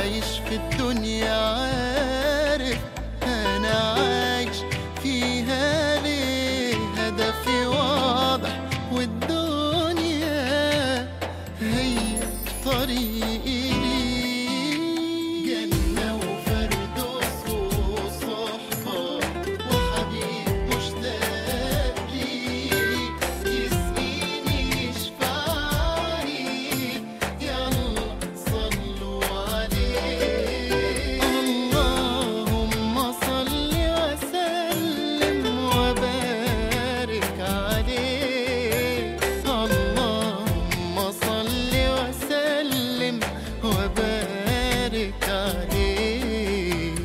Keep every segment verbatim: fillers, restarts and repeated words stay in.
عايش في الدنيا عارف أنا عايش فيها ليه، هدفي واضح والدنيا هي طريقي ليه. جنة وفردوس وصحبة وحبيب مشتاق ليه، يسقيني يشفعني، يلا صلوا عليه. اللهم صل وسلم وبارك عليه، اللهم صل وسلم وبارك عليه.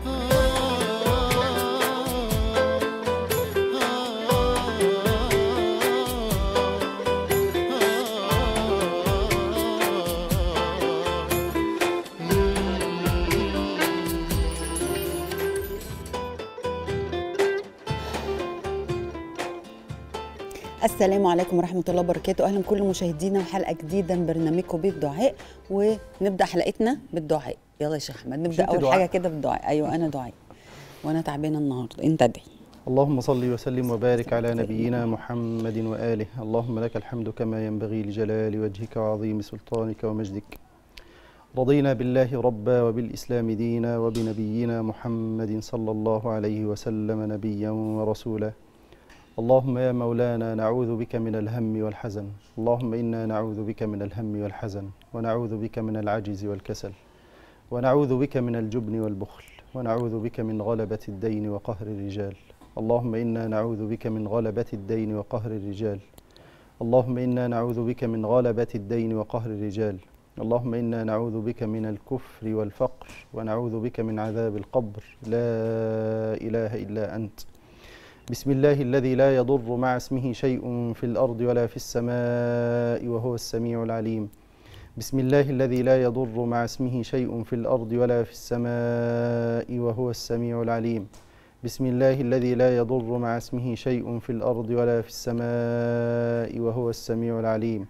السلام عليكم ورحمة الله وبركاته. أهلا كل مشاهدينا وحلقة جديدة من برنامجكم بالدعاء، ونبدأ حلقتنا بالدعاء. يلا يا شيخ أحمد نبدأ أول دعاء. حاجة كده بالدعاء. أيوه أنا دعاء وأنا تعبانة النهاردة، أنت ادعي. اللهم صل وسلم وبارك على نبينا محمد وآله. اللهم لك الحمد كما ينبغي لجلال وجهك وعظيم سلطانك ومجدك. رضينا بالله ربا وبالإسلام دينا وبنبينا محمد صلى الله عليه وسلم نبيا ورسولا. اللهم يا مولانا نعوذ بك من الهم والحزن، اللهم إنا نعوذ بك من الهم والحزن، ونعوذ بك من العجز والكسل، ونعوذ بك من الجبن والبخل، ونعوذ بك من غلبة الدين وقهر الرجال. اللهم إنا نعوذ بك من غلبة الدين وقهر الرجال. اللهم إنا نعوذ بك من غلبة الدين وقهر الرجال. اللهم إنا نعوذ بك من الكفر والفقر، ونعوذ بك من عذاب القبر. لا إله إلا أنت. بسم الله الذي لا يضر مع اسمه شيء في الأرض ولا في السماء وهو السميع العليم. بسم الله الذي لا يضر مع اسمه شيء في الأرض ولا في السماء وهو السميع العليم. بسم الله الذي لا يضر مع اسمه شيء في الأرض ولا في السماء وهو السميع العليم.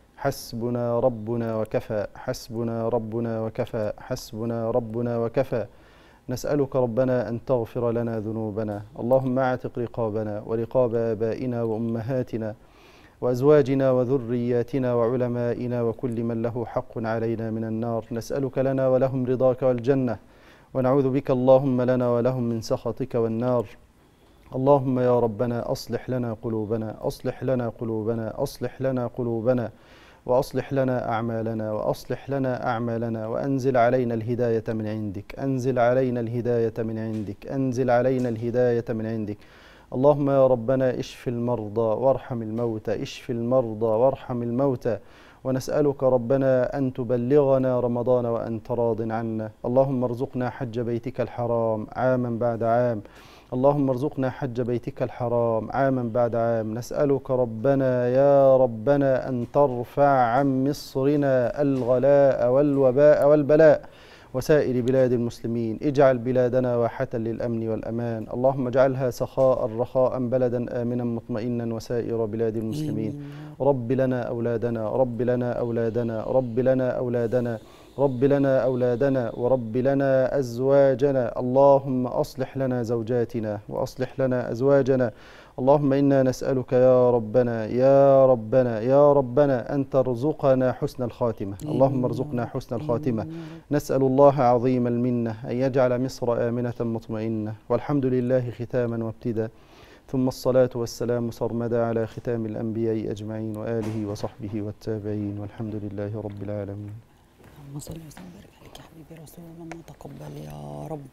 حسبنا ربنا وكفى، حسبنا ربنا وكفى، حسبنا ربنا وكفى. نسألك ربنا أن تغفر لنا ذنوبنا. اللهم اعتق رقابنا ورقاب آبائنا وأمهاتنا وأزواجنا وذرياتنا وعلمائنا وكل من له حق علينا من النار. نسألك لنا ولهم رضاك والجنة، ونعوذ بك اللهم لنا ولهم من سخطك والنار. اللهم يا ربنا أصلح لنا قلوبنا، أصلح لنا قلوبنا، أصلح لنا قلوبنا، وأصلح لنا أعمالنا، وأصلح لنا أعمالنا، وأنزل علينا الهداية من عندك، أنزل علينا الهداية من عندك، أنزل علينا الهداية من عندك. اللهم يا ربنا اشف المرضى وارحم الموتى، اشف المرضى وارحم الموتى. ونسألك ربنا أن تبلغنا رمضان وأنت راض عنا. اللهم ارزقنا حج بيتك الحرام عاما بعد عام. اللهم ارزقنا حج بيتك الحرام عاما بعد عام. نسألك ربنا يا ربنا أن ترفع عن مصرنا الغلاء والوباء والبلاء وسائر بلاد المسلمين. اجعل بلادنا واحة للأمن والأمان. اللهم اجعلها سخاء رخاء بلدا آمنا مطمئنا وسائر بلاد المسلمين. رب لنا أولادنا، رب لنا أولادنا، رب لنا أولادنا، رب لنا أولادنا، ورب لنا أزواجنا. اللهم أصلح لنا زوجاتنا وأصلح لنا أزواجنا. اللهم إنا نسألك يا ربنا يا ربنا يا ربنا أن ترزقنا حسن الخاتمة. اللهم ارزقنا حسن الخاتمة. نسأل الله عظيم المنة أن يجعل مصر آمنة مطمئنة. والحمد لله ختاما وابتدا، ثم الصلاة والسلام سرمدا على ختام الأنبياء أجمعين وآله وصحبه والتابعين، والحمد لله رب العالمين. اللهم صل وسلم وبارك عليك يا حبيبي رسول الله، تقبل يا رب.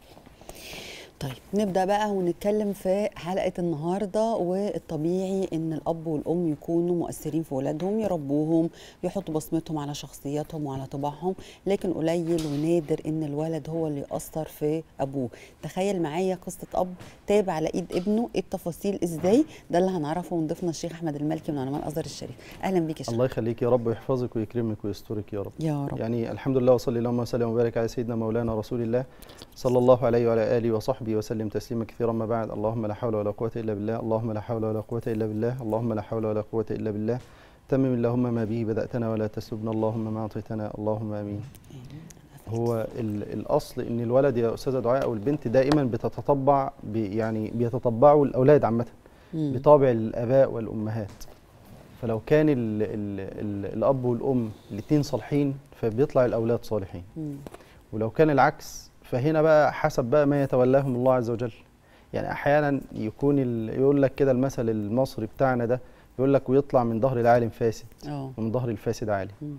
طيب نبدأ بقى ونتكلم في حلقة النهاردة. والطبيعي ان الاب والام يكونوا مؤثرين في ولادهم، يربوهم، يحطوا بصمتهم على شخصياتهم وعلى طباعهم، لكن قليل ونادر ان الولد هو اللي يأثر في ابوه. تخيل معايا قصة اب تاب على ايد ابنه، ايه التفاصيل ازاي؟ ده اللي هنعرفه من ضيفنا الشيخ احمد المالكي من علماء الازهر الشريف. اهلا بيك يا شيخ. الله يخليك يا رب، ويحفظك ويكرمك ويسترك يا رب. يا رب. يعني الحمد لله، وصلي اللهم وسلم وبارك على سيدنا مولانا رسول الله صلى الله عليه وعلى اله وصحبه وسلم تسليما كثيرا. ما بعد، اللهم لا حول ولا قوة إلا بالله، اللهم لا حول ولا قوة إلا بالله، اللهم لا حول ولا قوة إلا بالله. تمم اللهم ما به بدأتنا ولا تسلبنا اللهم ما أعطيتنا، اللهم آمين. هو ال- الاصل ان الولد يا استاذه دعاء او البنت دائما بتتطبع بي يعني بيتطبعوا الاولاد عامه مم. بطابع الاباء والامهات. فلو كان ال ال ال الاب والام الاثنين صالحين فبيطلع الاولاد صالحين. مم. ولو كان العكس فهنا بقى حسب بقى ما يتولاهم الله عز وجل. يعني احيانا يكون ال- يقول لك كده المثل المصري بتاعنا ده، يقول لك ويطلع من ظهر العالم فاسد اه ومن ظهر الفاسد عالم. مم.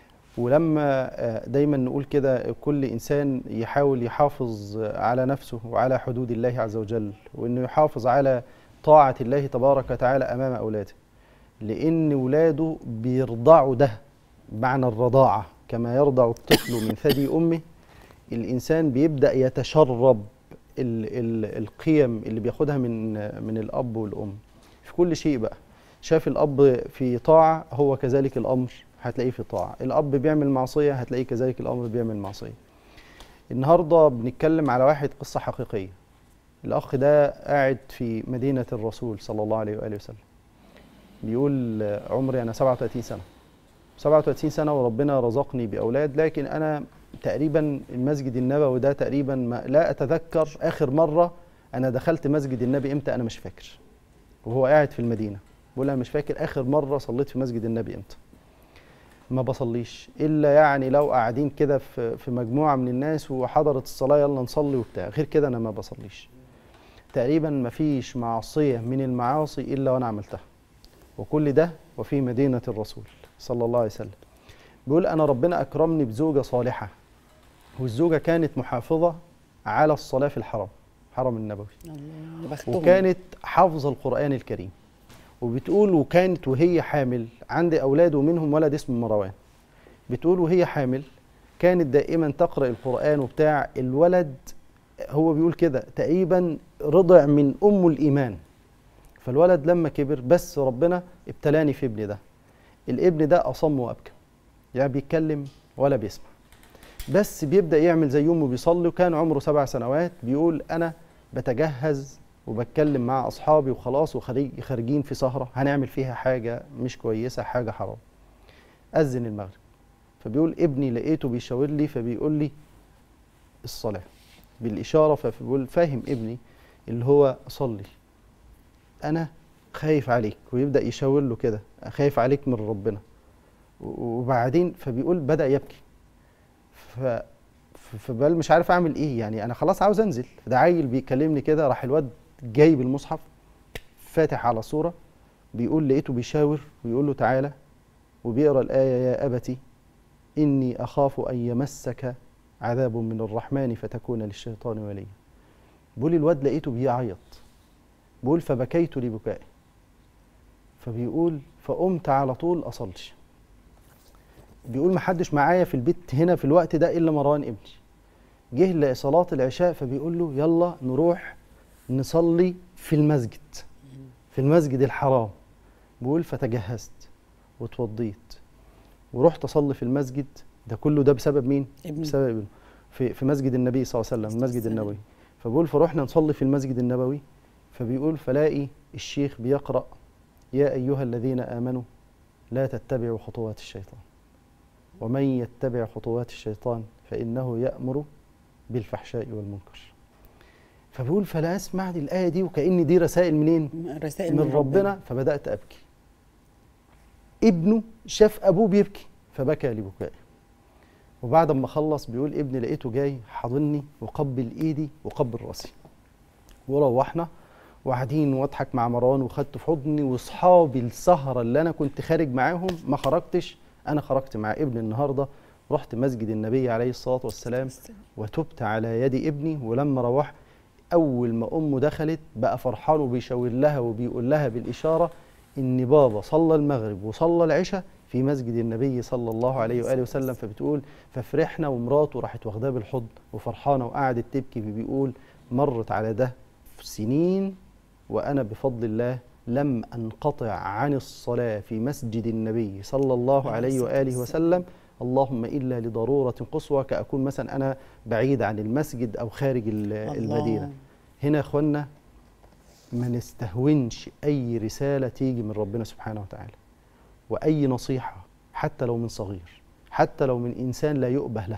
ولما آه، دايما نقول كده كل انسان يحاول يحافظ على نفسه وعلى حدود الله عز وجل، وانه يحافظ على طاعة الله تبارك وتعالى امام اولاده، لان ولاده بيرضعوا ده معنى الرضاعة كما يرضع الطفل من ثدي امه. الانسان بيبدأ يتشرب ال ال القيم اللي بياخدها من من الاب والام في كل شيء بقى. شاف الاب في طاعة هو كذلك الامر هتلاقيه في طاعة، الاب بيعمل معصية هتلاقيه كذلك الامر بيعمل معصية. النهارده بنتكلم على واحد قصة حقيقية. الاخ ده قاعد في مدينة الرسول صلى الله عليه واله وسلم، بيقول عمري انا سبعة وثلاثين سنة، سبعة وثلاثين سنة وربنا رزقني باولاد، لكن انا تقريبا المسجد النبوي ده تقريبا ما لا اتذكر اخر مرة انا دخلت مسجد النبي امتى، انا مش فاكر. وهو قاعد في المدينة بيقول انا مش فاكر اخر مرة صليت في مسجد النبي امتى. ما بصليش الا يعني لو قاعدين كده في في مجموعه من الناس وحضرت الصلاه يلا نصلي وبتاع، غير كده انا ما بصليش. تقريبا ما فيش معصيه من المعاصي الا وانا عملتها، وكل ده وفي مدينه الرسول صلى الله عليه وسلم. بيقول انا ربنا اكرمني بزوجه صالحه، والزوجه كانت محافظه على الصلاه في الحرم، حرم النبوي، الله يا بختهم. وكانت حافظه القران الكريم. وبتقول وكانت وهي حامل عندي أولاد ومنهم ولد اسمه مروان، بتقول وهي حامل كانت دائما تقرأ القرآن وبتاع. الولد هو بيقول كده تقريبا رضع من أمه الإيمان. فالولد لما كبر بس ربنا ابتلاني في ابني ده، الابن ده أصم وأبكم، يعني بيتكلم ولا بيسمع، بس بيبدأ يعمل زي أمه بيصلي، وكان عمره سبع سنوات. بيقول أنا بتجهز وبتكلم مع أصحابي وخلاص وخارجين في سهرة هنعمل فيها حاجة مش كويسة، حاجة حرام. أذن المغرب، فبيقول ابني لقيته بيشاور لي فبيقول لي الصلاة بالإشارة، فبيقول فاهم ابني اللي هو صلي، أنا خايف عليك، ويبدأ يشاور له كده خايف عليك من ربنا. وبعدين فبيقول بدأ يبكي، ف فبال مش عارف اعمل ايه، يعني انا خلاص عاوز انزل. ده عيل بيكلمني كده، راح الواد جايب المصحف فاتح على صورة، بيقول لقيته بيشاور ويقول له تعالى، وبيقرأ الآية يا أبتي إني أخاف أن يمسك عذاب من الرحمن فتكون للشيطان وليا. بيقول الواد لقيته بيعيط، بيقول فبكيت لبكائي، فبيقول فقمت على طول أصلي. بيقول ما حدش معايا في البيت هنا في الوقت ده إلا مروان ابني. جه لصلاة العشاء فبيقول له يلا نروح نصلي في المسجد، في المسجد الحرام. بيقول فتجهزت وتوضيت ورحت أصلي في المسجد ده كله. ده بسبب مين؟ ابني. بسبب ابنه، في في مسجد النبي صلى الله عليه وسلم، المسجد النبوي. فبيقول فروحنا نصلي في المسجد النبوي، فبيقول فلاقي الشيخ بيقرأ يا أيها الذين آمنوا لا تتبعوا خطوات الشيطان ومن يتبع خطوات الشيطان فإنه يأمر بالفحشاء والمنكر. فبقول فلا أسمع الآية دي وكأن دي رسائل منين؟ رسائل من, من ربنا, ربنا. فبدأت أبكي. ابنه شاف أبوه بيبكي فبكى لبكائي. وبعد ما خلص بيقول ابني لقيته جاي حاضني وقبل إيدي وقبل راسي. وروحنا وقاعدين واضحك مع مروان وخدته في حضني، واصحابي السهرة اللي أنا كنت خارج معاهم ما خرجتش، أنا خرجت مع ابني النهاردة، رحت مسجد النبي عليه الصلاة والسلام وتبت على يد ابني. ولما روح أول ما أمه دخلت بقى فرحان وبيشاور لها وبيقول لها بالإشارة إن بابا صلى المغرب وصلى العشاء في مسجد النبي صلى الله عليه وآله وسلم. فبتقول ففرحنا، ومراته راحت واخداه بالحضن وفرحانة وقعدت تبكي. بيقول مرت على ده سنين وأنا بفضل الله لم أنقطع عن الصلاة في مسجد النبي صلى الله عليه وآله وسلم، اللهم إلا لضرورة قصوى، كأكون مثلا أنا بعيد عن المسجد أو خارج المدينة. هنا يا أخوانا ما نستهونش أي رسالة تيجي من ربنا سبحانه وتعالى، وأي نصيحة حتى لو من صغير، حتى لو من إنسان لا يؤبه له،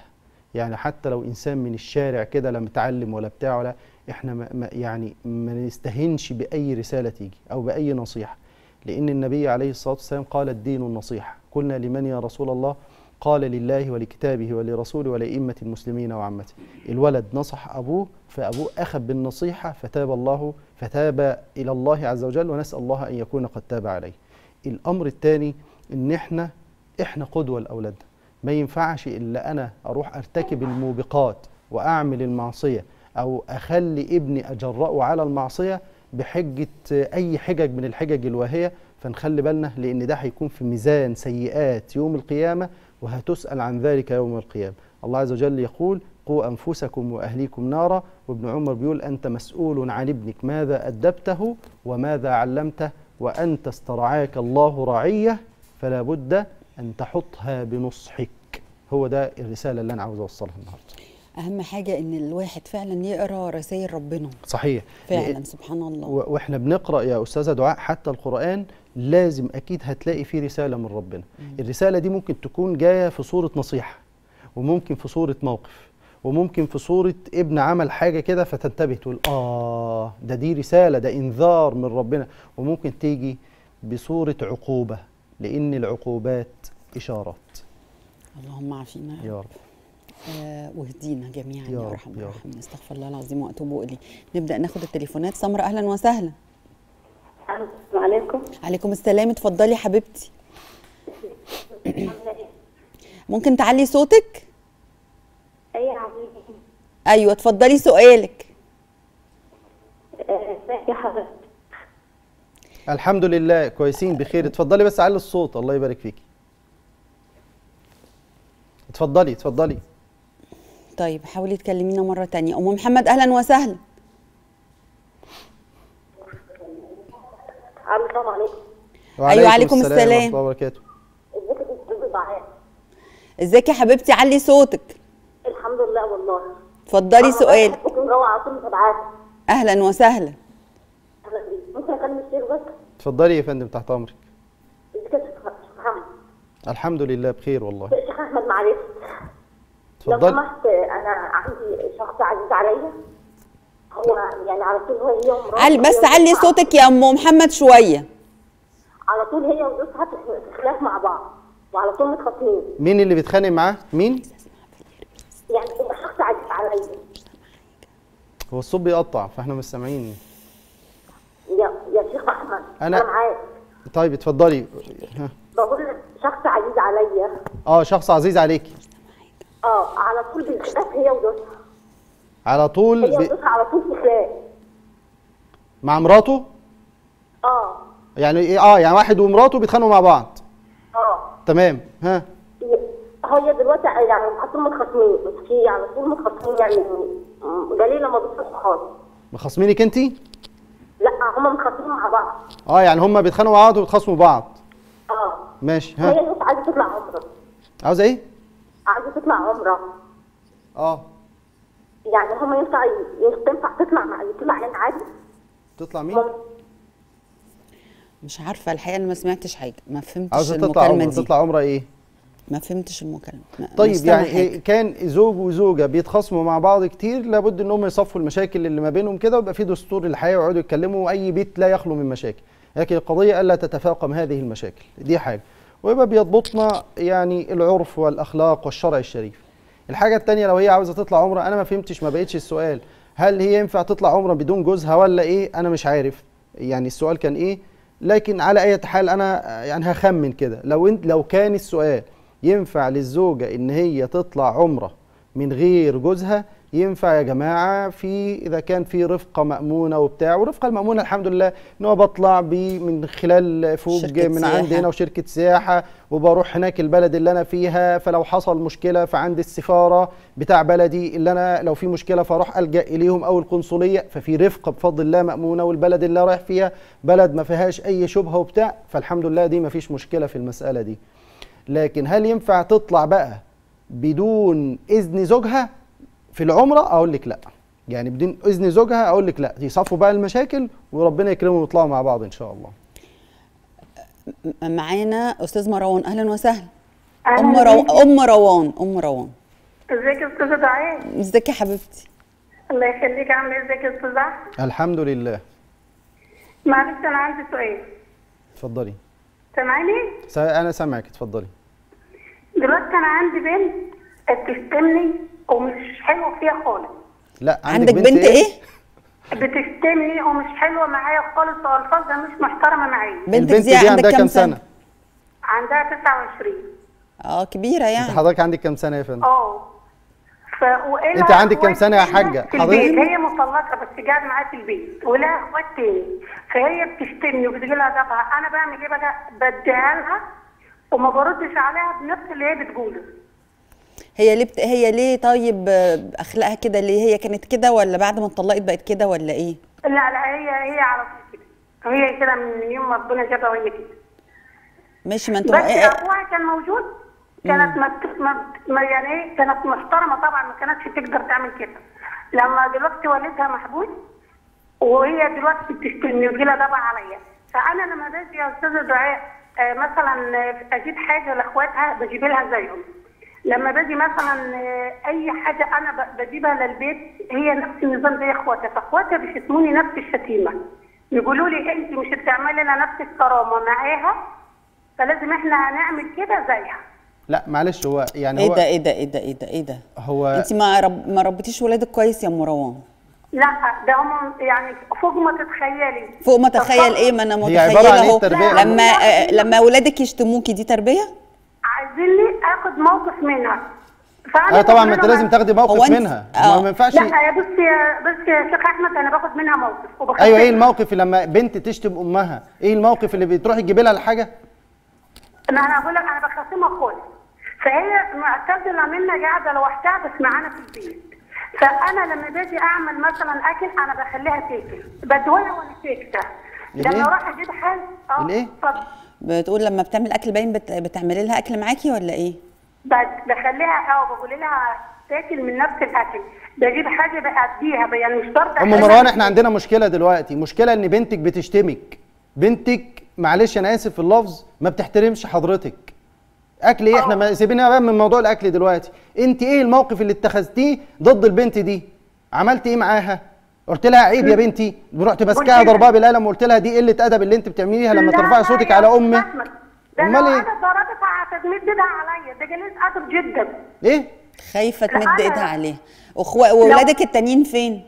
يعني حتى لو انسان من الشارع كده لا متعلم ولا بتاع ولا، احنا ما ما- يعني ما نستهينش باي رساله تيجي او باي نصيحه، لان النبي عليه الصلاه والسلام قال الدين النصيحه. قلنا لمن يا رسول الله؟ قال لله ولكتابه ولرسوله ولأئمة المسلمين وعامته. الولد نصح أبوه فأبوه أخذ بالنصيحة فتاب الله فتاب إلى الله عز وجل، ونسأل الله أن يكون قد تاب عليه. الأمر الثاني إن إحنا إحنا قدوة لأولادنا. ما ينفعش إلا أنا أروح أرتكب الموبقات وأعمل المعصية أو أخلي ابني أجرأه على المعصية بحجة أي حجج من الحجج الواهية. فنخلي بالنا، لأن ده هيكون في ميزان سيئات يوم القيامة، وهتسأل عن ذلك يوم القيامة. الله عز وجل يقول: قوا أنفسكم وأهليكم نارا. وابن عمر بيقول: أنت مسؤول عن ابنك ماذا أدبته وماذا علمته، وأنت استرعاك الله رعية، فلا بد أن تحطها بنصحك. هو ده الرسالة اللي أنا عاوز أوصلها النهاردة. اهم حاجه ان الواحد فعلا يقرا رسائل ربنا. صحيح فعلا سبحان الله. و- واحنا بنقرا يا استاذه دعاء حتى القران لازم اكيد هتلاقي فيه رساله من ربنا. مم. الرساله دي ممكن تكون جايه في صوره نصيحه، وممكن في صوره موقف، وممكن في صوره ابن عمل حاجه كده فتنتبه تقول اه ده دي رساله، ده انذار من ربنا. وممكن تيجي بصوره عقوبه، لان العقوبات اشارات. اللهم عافينا يا يا رب. رب. آه واهدينا جميعا يا يا رب، ارحم يا رب. الراحمين. استغفر الله العظيم واتوب اليه. نبدا ناخد التليفونات. سمرة اهلا وسهلا. السلام عليكم. عليكم السلام. اتفضلي حبيبتي. ممكن تعلي صوتك؟ اي يا حبيبي. ايوه اتفضلي سؤالك. ازيك يا حضرتك؟ الحمد لله كويسين بخير. اتفضلي بس علي الصوت. الله يبارك فيكي. اتفضلي اتفضلي. طيب حاولي تكلمينا مره تانية. ام محمد اهلا وسهلا. السلام عليكم. أيوة، عليكم السلام. ورحمة الله وبركاته. ازيك يا دكتور دعاء؟ ازيك يا حبيبتي؟ علي صوتك. الحمد لله والله. اتفضلي سؤال. ممكن جوه على طول متابعات. اهلا وسهلا. اهلا بيك. ممكن اكلم الشيخ بس؟ اتفضلي يا فندم تحت امرك. ازيك يا شيخ محمد؟ الحمد لله بخير والله. الشيخ احمد معلش. لو اتفضلي. سمحت انا عندي شخص عزيز عليا، هو يعني على طول هو هي ومراته. علي بس هي علي وجوزها- صوتك يا ام محمد شويه. على طول هي وجوزها في خلاف مع بعض وعلى طول متخاصمين. مين اللي بيتخانق معاه؟ مين؟ يعني هو شخص عزيز عليا. هو الصوت بيقطع فاحنا مش سامعين. يا يا شيخ احمد أنا- انا معاك. طيب اتفضلي. ها. بقول لك شخص عزيز عليا. اه شخص عزيز عليكي. اه على طول بالخلاف هي وجوزها. على طول هي ب... وجوزها على طول في خلاف. مع مراته؟ اه يعني ايه؟ اه يعني واحد ومراته بيتخانقوا مع بعض. اه تمام. ها. هي دلوقتي يعني على طول متخاصمين، بس هي على طول متخاصمين يعني قليل لما بتصحوا خالص. مخاصمينك انتي؟ لا هما متخاصمين مع بعض. اه يعني هما بيتخانقوا مع بعض وبيتخاصموا بعض. اه ماشي. هي ها. بس عايزه تطلع عمره. عاوزه ايه؟ عايزه تطلع عمره. اه يعني هما ينفع ينفع تطلع مع تطلع يعني عادي؟ تطلع مين؟ ممكن. مش عارفه الحقيقه انا ما سمعتش حاجه، ما فهمتش عاوزه تطلع المكالمه عمره. دي. تطلع عمره ايه؟ ما فهمتش المكالمه. ما- مش طيب سامعة يعني حاجة. إيه كان زوج وزوجه بيتخاصموا مع بعض كتير، لابد ان هم يصفوا المشاكل اللي ما بينهم كده، ويبقى في دستور الحياه ويقعدوا يتكلموا، واي بيت لا يخلو من مشاكل. لكن القضيه الا تتفاقم هذه المشاكل، دي حاجه. ويبقى بيضبطنا يعني العرف والاخلاق والشرع الشريف. الحاجه الثانيه لو هي عاوزه تطلع عمره، انا ما فهمتش، ما بقتش السؤال هل هي ينفع تطلع عمره بدون جوزها ولا ايه؟ انا مش عارف يعني السؤال كان ايه. لكن على اي حال انا يعني هخمن كده، لو انت لو كان السؤال ينفع للزوجة إن هي تطلع عمرة من غير جوزها، ينفع يا جماعة في إذا كان في رفقة مأمونة وبتاع. والرفقة المأمونة الحمد لله إن هو بطلع بي من خلال فوق شركة من سياحة. عندي هنا وشركة سياحة، وبروح هناك البلد اللي أنا فيها، فلو حصل مشكلة فعندي السفارة بتاع بلدي اللي أنا لو في مشكلة فأروح ألجأ إليهم أو القنصلية. ففي رفقة بفضل الله مأمونة، والبلد اللي رايح فيها بلد ما فيهاش أي شبهة وبتاع، فالحمد لله دي ما فيش مشكلة في المسألة دي. لكن هل ينفع تطلع بقى بدون اذن زوجها في العمره؟ اقول لك لا. يعني بدون اذن زوجها اقول لك لا، يصفوا بقى المشاكل وربنا يكرمهم ويطلعوا مع بعض ان شاء الله. م- معانا استاذ مروان. اهلا وسهلا. أهلاً ام رو... بيك. ام روان ام روان ازيك يا استاذه دعاء؟ ازيك يا حبيبتي؟ الله يخليك، عامله ايه؟ ازيك يا استاذه؟ الحمد لله. معلش انا عندي سؤال. اتفضلي. سامعاني؟ س- انا سامعك، اتفضلي. دلوقتي انا عندي بنت بتشتمني ومش حلوه فيها خالص. لا عندك بنت, بنت ايه؟ بتشتمني ومش حلوه معايا خالص والفاظها مش محترمه معايا. بنتك البنت دي عندك كام سنه؟ عندها تسعة وعشرين. اه كبيره يعني. انت حضرتك عندك كام سنه يا فندم؟ اه ف وإلها انت عندك كام اخوات سنه يا تانية حاجه في حضرتك؟ البيت. هي مطلقه بس قاعده معايا في البيت ولها اخوات تاني، فهي بتشتمني وبتجي لها ضغطها. انا بعمل ايه بقى؟ بديها لها وما بردش عليها بنفس اللي هي بتقوله. هي ليه بت... هي ليه طيب آه، اخلاقها كده ليه؟ هي كانت كده ولا بعد ما اتطلقت بقت كده ولا ايه؟ لا لا هي هي على طول كده، هي كده من يوم ما ربنا جابها وهي كده. ماشي. ما انتوا بس إيه- ابوها كان موجود، كانت ما ما- ما يعني ايه، كانت محترمه طبعا، ما كانتش تقدر تعمل كده. لما دلوقتي والدها محبوس وهي دلوقتي بتشتمني وتجي لها ضبع عليا، فانا لما باجي يا استاذه دعاء آه، مثلا آه، اجيب حاجه لاخواتها بجيب لها زيهم. لما باجي مثلا آه، اي حاجه انا ب- بجيبها للبيت هي نفس النظام زي اخواتها، فاخواتها بيشتموني نفس الشتيمه، يقولوا لي انت مش بتعملي لنا نفس الكرامه معاها، فلازم احنا هنعمل كده زيها. لا معلش، هو يعني ايه هو ده ايه ده ايه ده ايه ده ايه ده؟ هو انت ما رب... ما ربيتيش ولادك كويس يا ام مروان. لا ده هم يعني فوق ما تتخيلي. فوق ما اتخيل ايه؟ ما انا هي عبارة عن متخيله إيه اهو. التربية؟ لما آه، لما ولادك يشتموكي دي تربيه؟ عايزيني اخد موقف منها. فأنا اه طبعا، ما بقول انت لها لازم تاخدي هو موقف أنت- منها، آه. ما ما ينفعش. لا يا بصي يا بصي يا شيخ احمد، انا باخد منها موقف وبخسرها. ايوه، ايه الموقف لما بنت تشتم امها؟ ايه الموقف اللي بتروحي تجيبي لها الحاجه؟ ما انا بقول لك انا بخاصمها خالص، فهي معتزله منا قاعده لوحدها بس معانا في البيت. فانا لما باجي اعمل مثلا اكل انا بخليها تاكل، بدوها وانا ساكته. الإيه؟ لما اروح اجيب حاجه اه الإيه؟ اتفضل. بتقول لما بتعمل اكل باين بت... بتعملي لها اكل معاكي ولا ايه؟ بد- بخليها اه بقول لها تاكل من نفس الاكل، بجيب حاجه بأديها يعني مش شرط. ام مروان، احنا عندنا مشكله دلوقتي، مشكله ان بنتك بتشتمك. بنتك معلش انا اسف في اللفظ ما بتحترمش حضرتك. اكل ايه؟ احنا ما سيبينا بقى من موضوع الاكل دلوقتي. انت ايه الموقف اللي اتخذتيه ضد البنت دي؟ عملت ايه معاها؟ قلت لها عيب يا بنتي؟ رحت ماسكاها ضربها بالقلم وقلت لها دي قله ادب اللي انت بتعمليها لما لا ترفعي لا صوتك يا على أستاذ امي؟ أحمد، ده امال لو ايه؟ انا ضربتها هتمد ايدها عليا، ده جليس ادب جدا. ايه؟ خايفه لا، تمد أنا- ايدها عليها. واخوات واولادك التانيين فين؟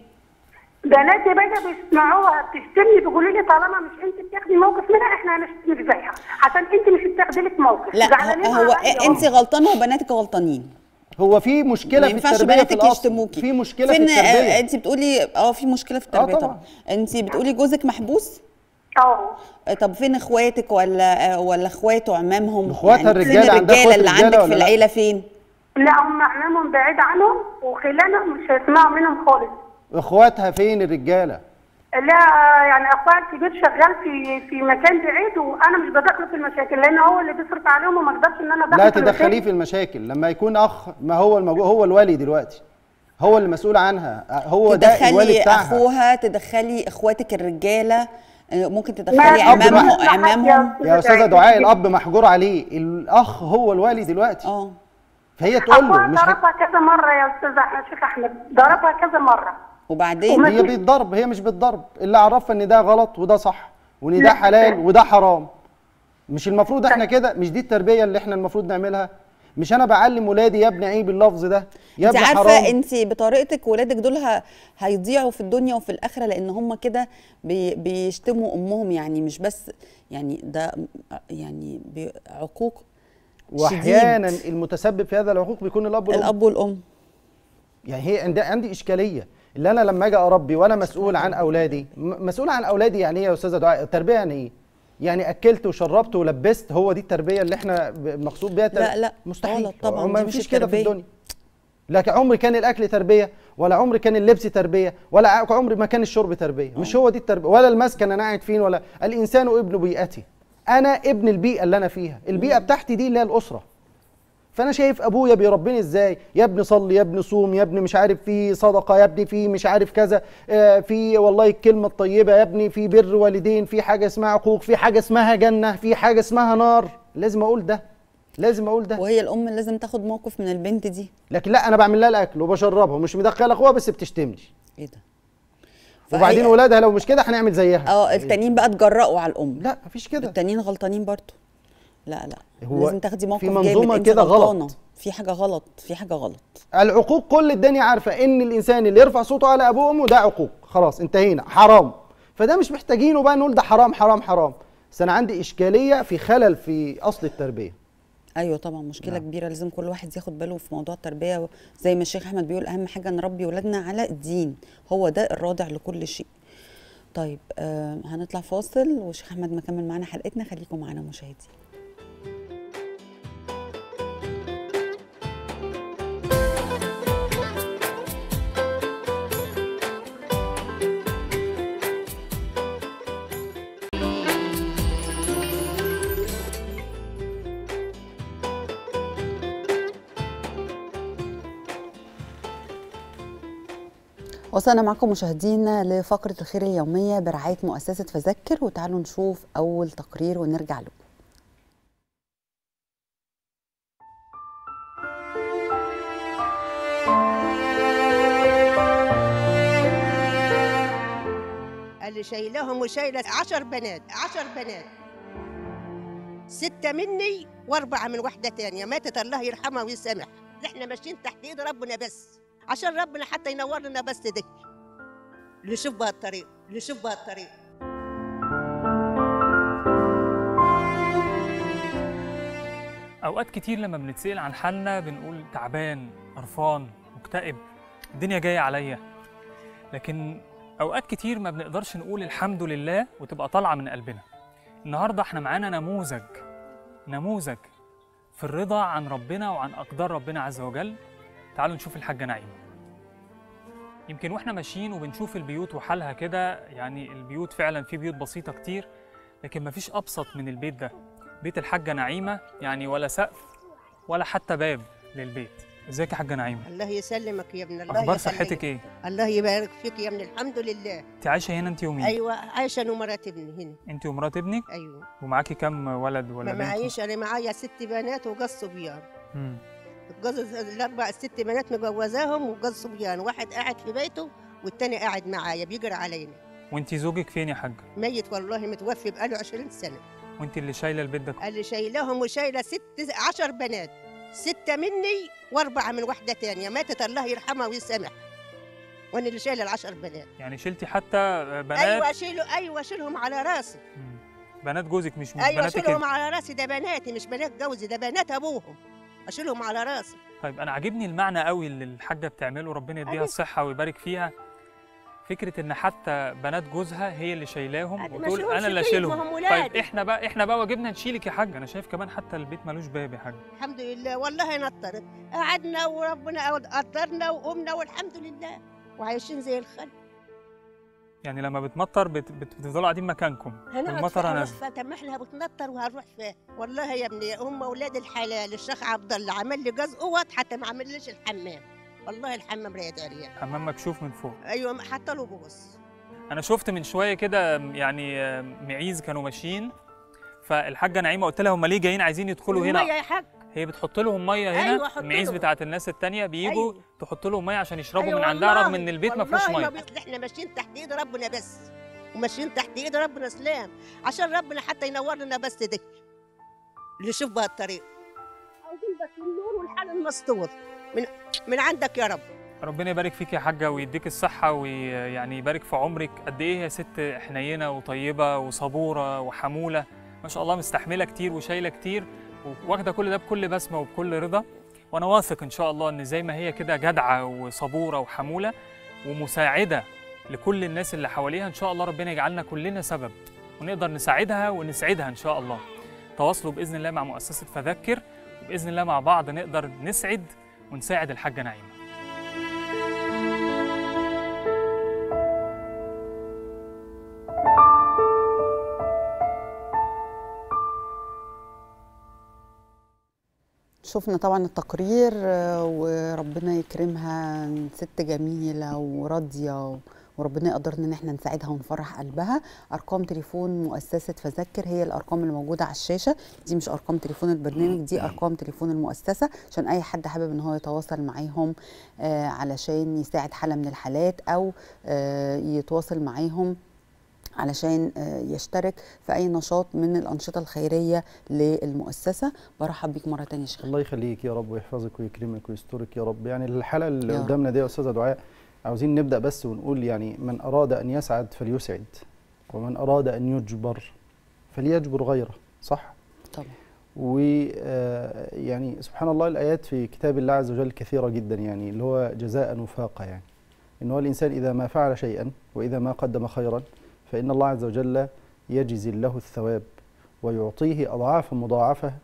بناتي بقى بيسمعوها بتشتمني بيقولوا لي طالما مش انت بتاخدي موقف منها احنا هنشتمك زيها، عشان انت مش بتاخدي لك موقف. لا زعلانين هو عليا انت هم. غلطانه وبناتك غلطانين. هو في مشكله ما في ينفعش التربيه في بناتك الاصل. يشتموكي. في مشكله في فين التربيه. آه، انت بتقولي اه في مشكله في التربيه. آه طبعا. طبعا. انت بتقولي جوزك محبوس؟ اه آه، طب فين اخواتك ولا آه، ولا اخواته عمامهم؟ اخواتها يعني الرجالة، فين عندها الرجاله اخوات اللي رجالة عندك ولا في لا؟ العيله فين؟ لا هم عمامهم بعيد عنهم وخلانهم مش هيسمعوا منهم خالص. اخواتها فين الرجاله؟ لا يعني اخويا الكبير شغال في في مكان بعيد وانا مش بدخله في المشاكل لان هو اللي بيصرف عليهم وما اقدرش ان انا ادخل لا في تدخليه المشاكل. في المشاكل. لما يكون اخ، ما هو الموجود، هو الولي دلوقتي، هو اللي مسؤول عنها، هو ده الولي تدخلي بتاعها. اخوها، تدخلي اخواتك الرجاله، آه، ممكن ما تدخلي في عمامهم حد يا عمامهم. يا استاذه دعاء، الاب محجور عليه، الاخ هو الولي دلوقتي. اه فهي تقول له اخويا مش هي, ضربها كذا مره يا استاذ احمد، شيخ احمد ضربها كذا مره. وبعدين وما- هي بالضرب، هي مش بالضرب. اللي عرفها ان ده غلط وده صح، وان ده لا. حلال وده حرام. مش المفروض احنا كده؟ مش دي التربيه اللي احنا المفروض نعملها؟ مش انا بعلم ولادي يا ابني عيب اللفظ ده، يا انت ابني عارفه حرام؟ انت بطريقتك ولادك دول ه- هيضيعوا في الدنيا وفي الاخره، لان هم كده بي بيشتموا امهم. يعني مش بس يعني ده يعني بي- عقوق واحيانا شديد. المتسبب في هذا العقوق بيكون الاب والام. الاب والام. يعني هي عندي عندي اشكاليه، اللي انا لما اجي اربي وانا مسؤول عن اولادي. م- مسؤول عن اولادي يعني ايه يا استاذه دعاء؟ التربيه يعني ايه؟ يعني اكلت وشربت ولبست، هو دي التربيه اللي احنا ب- مقصود بيها؟ لا لا مستحيل غلط طبعا، ما دي مش فيش كده في التربية. الدنيا. لكن عمر كان الاكل تربيه، ولا عمر كان اللبس تربيه، ولا عمر ما كان الشرب تربيه. مش هو دي التربيه، ولا المسكن انا قاعد فين، ولا الانسان ابن بيئته. انا ابن البيئه اللي انا فيها، البيئه بتاعتي دي اللي هي الاسره. فانا شايف ابويا بيربيني ازاي، يا ابني صلي، يا ابني صوم، يا ابني مش عارف في صدقه، يا ابني في مش عارف كذا، آه في والله الكلمه الطيبه، يا ابني في بر والدين، في حاجه اسمها عقوق، في حاجه اسمها جنه، في حاجه اسمها نار. لازم اقول ده. لازم اقول ده. وهي الام لازم تاخد موقف من البنت دي. لكن لا، انا بعمل لها الاكل وبشربها ومش مدخله اخوها بس بتشتمني. ايه ده؟ وبعدين ولادها لو مش كده هنعمل زيها. اه التانيين بقى اتجرأوا على الام. لا مفيش كده، التانيين غلطانين برضه. لا لا، هو لازم تاخدي موقف في جامد. منظومه انت كده غلطانة. غلط، في حاجه غلط، في حاجه غلط. العقوق كل الدنيا عارفه ان الانسان اللي يرفع صوته على ابوه وامه ده عقوق، خلاص انتهينا، حرام. فده مش محتاجينه بقى نقول ده حرام حرام حرام. بس انا عندي اشكاليه في خلل في اصل التربيه. ايوه طبعا مشكله نعم. كبيره، لازم كل واحد ياخد باله في موضوع التربيه. زي ما الشيخ احمد بيقول اهم حاجه نربي ولادنا على الدين، هو ده الرادع لكل شيء. طيب آه هنطلع فاصل والشيخ احمد مكمل معانا حلقتنا، خليكم معانا مشاهدين. وصلنا معكم مشاهدينا لفقرة الخير اليومية برعاية مؤسسة فذكر، وتعالوا نشوف أول تقرير ونرجع له. اللي شايلهم وشايلة عشر بنات عشر بنات ستة مني وأربعة من واحدة تانية ماتت، الله يرحمها ويسامحها. احنا ماشيين تحت ايد ربنا بس، عشان ربنا حتى ينور لنا بس ده اللي يشوف بها الطريق اللي يشوف بها الطريق. أوقات كتير لما بنتسأل عن حالنا بنقول تعبان، قرفان، مكتئب، الدنيا جاية عليا. لكن أوقات كتير ما بنقدرش نقول الحمد لله وتبقى طالعة من قلبنا. النهاردة احنا معانا نموذج نموذج في الرضا عن ربنا وعن أقدار ربنا عز وجل. تعالوا نشوف الحاجة نعيمة. يمكن واحنا ماشيين وبنشوف البيوت وحالها كده، يعني البيوت فعلا في بيوت بسيطة كتير، لكن مفيش أبسط من البيت ده، بيت الحاجة نعيمة. يعني ولا سقف ولا حتى باب للبيت. ازيك يا حاجة نعيمة؟ الله يسلمك يا ابن الله. أخبار يسلمك. صحتك ايه؟ الله يبارك فيك يا ابن، الحمد لله. انت عايشة هنا انت ومين؟ ايوه عايشة انا ومرات ابني هنا. انت ومرات ابنك؟ ايوه. ومعاكي كم ولد ولا ما بنت؟ معيش، انا معايا ست بنات وجوز صبيان. امم اتجوز الاربع الست بنات مجوزاهم وجوز صبيان، واحد قاعد في بيته والتاني قاعد معايا بيجري علينا. وانت زوجك فين يا حاجة؟ ميت والله، متوفي بقاله عشرين سنة. وانت اللي شايلة البيت ده؟ اللي شايلهم وشايلة ست عشر بنات، ستة مني وأربعة من واحدة تانية ماتت، الله يرحمها ويسامحها. وأنا اللي شايلة العشر بنات. يعني شلتي حتى بنات؟ أيوة أشيله، أيوة أشيلهم على راسي. مم. بنات جوزك مش مش أيوة بناتك أشيلهم انت؟ على راسي، ده بناتي مش بنات جوزي، ده بنات أبوهم. أشيلهم على راسي. طيب أنا عاجبني المعنى قوي اللي الحاجة بتعمله، ربنا يديها أيوة. الصحة ويبارك فيها. فكرة إن حتى بنات جوزها هي اللي شايلاهم أنا ما وتقول أشيلهمش أنا اللي فيهم، أشيلهم. ما هم ولادي. طيب إحنا بقى إحنا بقى واجبنا نشيلك يا حاجة. أنا شايف كمان حتى البيت ملوش باب يا حاجة. الحمد لله والله نطرت، قعدنا وربنا قدرنا وقمنا والحمد لله وعايشين زي الخل. يعني لما بتمطر بت... بت... بتفضلوا قاعدين مكانكم والمطره نازله. طب ما احنا بتنطر وهنروح فين؟ والله يا ابني هم اولاد الحلال، الشيخ عبد الله عمل لي جاز اوض حتى ما عملليش الحمام. والله الحمام رايد عريان. حمام مكشوف من فوق. ايوه حتى له بوص. انا شفت من شويه كده يعني معيز كانوا ماشيين، فالحاجه نعيمه قلت لها هم ليه جايين عايزين يدخلوا هنا؟ ميه يا حاج. هي بتحط لهم ميه هنا. أيوة المعيز بتاعت الناس التانية بيجوا أيوة. تحط لهم ميه عشان يشربوا أيوة من عندها، رغم ان البيت ما فيهوش ميه. بس احنا ماشيين تحت ايد ربنا بس، وماشيين تحت ايد ربنا سلام، عشان ربنا حتى ينور لنا بس ده اللي يشوف بها الطريق. عايزين بس النور والحال المستور من من عندك يا رب. ربنا يبارك فيك يا حاجه ويديك الصحه ويعني يبارك في عمرك. قد ايه يا ست حنينه وطيبه وصبوره وحموله، ما شاء الله، مستحمله كتير وشايله كتير واخده كل ده بكل بسمه وبكل رضا. وانا واثق ان شاء الله ان زي ما هي كده جدعه وصبوره وحموله ومساعده لكل الناس اللي حواليها، ان شاء الله ربنا يجعلنا كلنا سبب ونقدر نساعدها ونسعدها ان شاء الله. تواصلوا باذن الله مع مؤسسه فذكر، وباذن الله مع بعض نقدر نسعد ونساعد الحاجه نعيمه. شفنا طبعا التقرير وربنا يكرمها، ست جميلة وراضية وربنا يقدرنا ان احنا نساعدها ونفرح قلبها. ارقام تليفون مؤسسه فذكر هي الارقام اللي موجوده على الشاشه، دي مش ارقام تليفون البرنامج، دي ارقام تليفون المؤسسه عشان اي حد حابب ان هو يتواصل معاهم آه علشان يساعد حاله من الحالات او آه يتواصل معاهم علشان يشترك في اي نشاط من الانشطه الخيريه للمؤسسه. برحب بيك مره ثانيه يا شيخ. الله يخليك يا رب ويحفظك ويكرمك ويسترك يا رب. يعني الحلقه اللي قدامنا دي يا استاذه دعاء عاوزين نبدا بس ونقول يعني من اراد ان يسعد فليسعد، ومن اراد ان يجبر فليجبر غيره، صح؟ طبعا. ويعني سبحان الله الايات في كتاب الله عز وجل كثيره جدا، يعني اللي هو جزاء وفاقا، يعني ان هو الانسان اذا ما فعل شيئا واذا ما قدم خيرا فإن الله عز وجل يجزي له الثواب ويعطيه أضعاف مضاعفة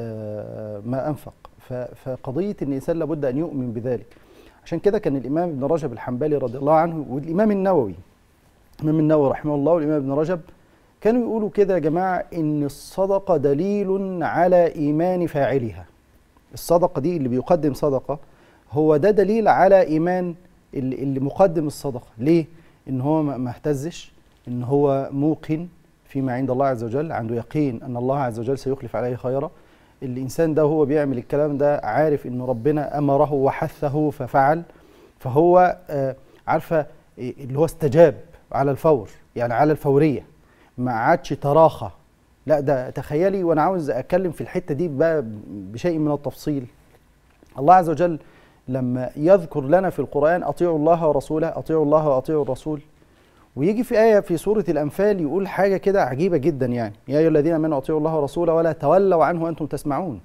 ما أنفق. فقضية أن الإنسان لابد أن يؤمن بذلك. عشان كده كان الإمام ابن رجب الحنبلي رضي الله عنه والإمام النووي الإمام النووي رحمه الله والإمام ابن رجب كانوا يقولوا كده يا جماعة إن الصدقة دليل على إيمان فاعلها. الصدقة دي اللي بيقدم صدقة هو ده دليل على إيمان اللي مقدم الصدقة. ليه؟ إن هو ما اهتزش، إن هو موقن فيما عند الله عز وجل، عنده يقين أن الله عز وجل سيخلف عليه خيرا. الإنسان ده هو بيعمل الكلام ده عارف إن ربنا أمره وحثه ففعل، فهو آه عارفة اللي هو استجاب على الفور، يعني على الفورية، ما عادش تراخى. لا ده تخيلي، وأنا عاوز أتكلم في الحتة دي بقى بشيء من التفصيل. الله عز وجل لما يذكر لنا في القرآن أطيعوا الله ورسوله، أطيعوا الله وأطيعوا الرسول، ويجي في آية في سورة الأنفال يقول حاجة كده عجيبة جدا، يعني يا أيها الذين آمنوا أطيعوا الله ورسوله ولا تولوا عنه وأنتم تسمعون.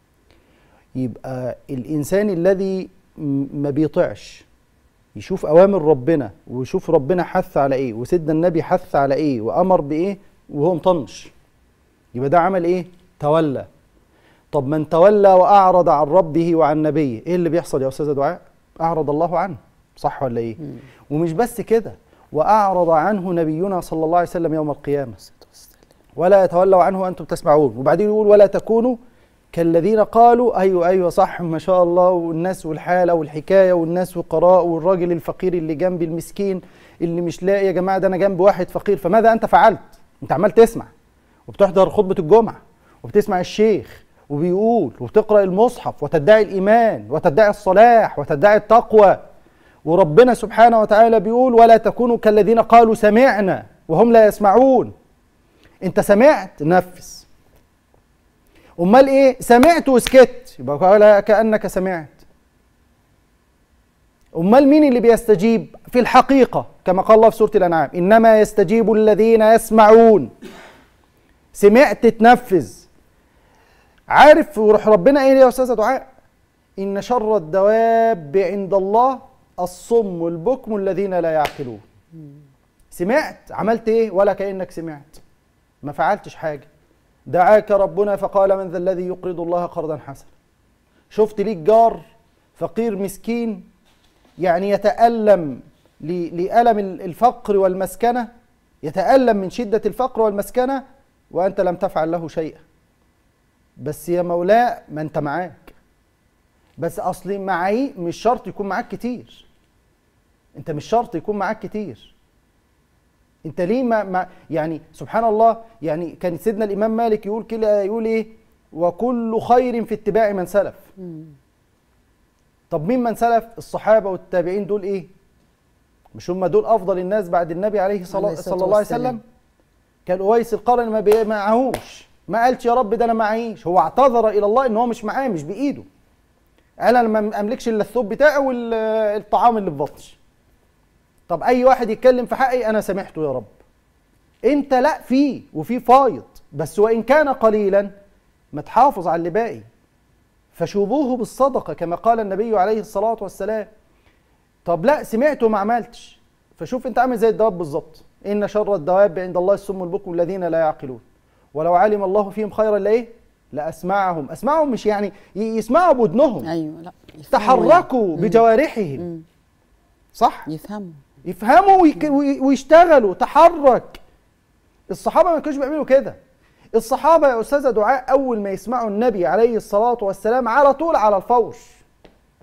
يبقى الإنسان الذي ما بيطيعش يشوف أوامر ربنا ويشوف ربنا حث على إيه وسيدنا النبي حث على إيه وأمر بإيه وهو مطنش، يبقى ده عمل إيه؟ تولى. طب من تولى وأعرض عن ربه وعن نبيه، إيه اللي بيحصل يا أستاذة دعاء؟ أعرض الله عنه، صح ولا إيه؟ مم. ومش بس كده، وأعرض عنه نبينا صلى الله عليه وسلم يوم القيامة ولا يتولوا عنه وأنتم تسمعون. وبعدين يقول ولا تكونوا كالذين قالوا أيوة أيوة صح ما شاء الله، والناس والحالة والحكاية والناس والقراء والراجل الفقير اللي جنب المسكين اللي مش لاقي، يا جماعة ده أنا جنب واحد فقير، فماذا أنت فعلت؟ أنت عمال تسمع وبتحضر خطبة الجمعة وبتسمع الشيخ وبيقول وبتقرأ المصحف وتدعي الإيمان وتدعي الصلاح وتدعي التقوى، وربنا سبحانه وتعالى بيقول ولا تكونوا كالذين قالوا سمعنا وهم لا يسمعون. انت سمعت نفذ، امال ايه؟ سمعت وسكت يبقى ولا كأنك سمعت. امال مين اللي بيستجيب في الحقيقة؟ كما قال الله في سورة الأنعام إنما يستجيب الذين يسمعون. سمعت تنفذ. عارف وروح ربنا ايه يا أستاذة دعاء؟ إن شر الدواب عند الله الصم البكم الذين لا يعقلون. سمعت عملت ايه؟ ولا كأنك سمعت، ما فعلتش حاجة. دعاك ربنا فقال من ذا الذي يقرض الله قرضا حسنا. شفت ليك جار فقير مسكين يعني يتألم لألم الفقر والمسكنة، يتألم من شدة الفقر والمسكنة وأنت لم تفعل له شيئا، بس يا مولاي ما أنت معاك. بس أصلي معي مش شرط يكون معاك كتير، أنت مش شرط يكون معاك كتير. أنت ليه ما, ما يعني سبحان الله، يعني كان سيدنا الإمام مالك يقول كده، يقول إيه؟ وكل خير في اتباع من سلف. مم. طب مين من سلف؟ الصحابة والتابعين دول إيه؟ مش هم دول أفضل الناس بعد النبي عليه صلى, صلى الله عليه وسلم؟ كان أويس القرن ما معهوش، ما قالش يا رب ده أنا معيش، هو اعتذر إلى الله إن هو مش معاه، مش بإيده. قال أنا ما أملكش إلا الثوب بتاعي والطعام اللي في بطني. طب أي واحد يتكلم في حقي أنا سامحته يا رب. أنت لا فيه وفي فايض، بس وإن كان قليلا ما تحافظ على اللي باقي. فشوبوه بالصدقة كما قال النبي عليه الصلاة والسلام. طب لا سمعت وما عملتش، فشوف أنت عامل زي الدواب بالظبط. إن شر الدواب عند الله السم البكم الذين لا يعقلون ولو علم الله فيهم خيرا لإيه؟ لأسمعهم. أسمعهم مش يعني يسمعوا بودنهم، أيوة لا تحركوا يعني بجوارحهم. مم. صح؟ يفهموا يفهموا ويشتغلوا، تحرك. الصحابة ما كانوش بيعملوا كده. الصحابة يا أستاذة دعاء أول ما يسمعوا النبي عليه الصلاة والسلام على طول على الفور،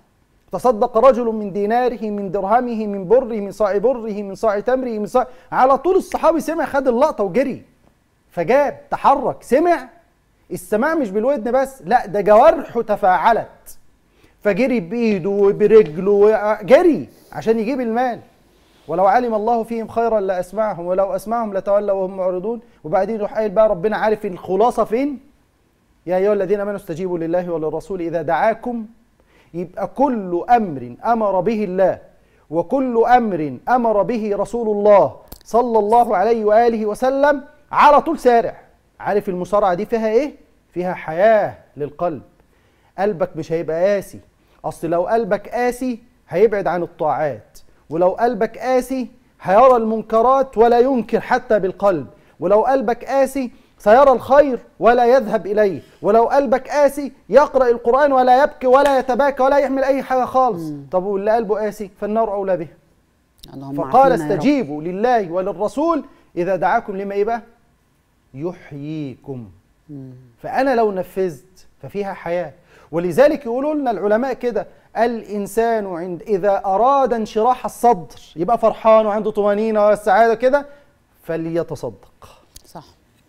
تصدق رجل من ديناره من درهمه من بره من صاع بره من صاع تمره من صاع. على طول الصحابي سمع، خد اللقطه وجري، فجاب تحرك، سمع. السماع مش بالودن بس، لا ده جوارحه تفاعلت، فجري بايده وبرجله، جري عشان يجيب المال. ولو علم الله فيهم خيرا لاسمعهم ولو اسمعهم لتولوا وهم معرضون. وبعدين يروح قايل بقى ربنا عارف الخلاصه فين؟ يا ايها الذين امنوا استجيبوا لله وللرسول اذا دعاكم. يبقى كل امر امر به الله وكل امر امر به رسول الله صلى الله عليه واله وسلم على طول سارع. عارف المسارعه دي فيها ايه؟ فيها حياه للقلب. قلبك مش هيبقى قاسي، اصل لو قلبك قاسي هيبعد عن الطاعات، ولو قلبك قاسي هيرى المنكرات ولا ينكر حتى بالقلب، ولو قلبك قاسي سيرى الخير ولا يذهب إليه، ولو قلبك قاسي يقرأ القرآن ولا يبكي ولا يتباكى ولا يعمل أي حاجة خالص. مم. طب واللي قلبه قاسي فالنار أولى به. فقال استجيبوا لله وللرسول إذا دعاكم لما إيه بقى؟ يحييكم. مم. فأنا لو نفذت ففيها حياة. ولذلك يقولوا لنا العلماء كده: الإنسان عند إذا أراد انشراح الصدر يبقى فرحان وعنده طمأنينة والسعادة كده، فليتصدق. صح.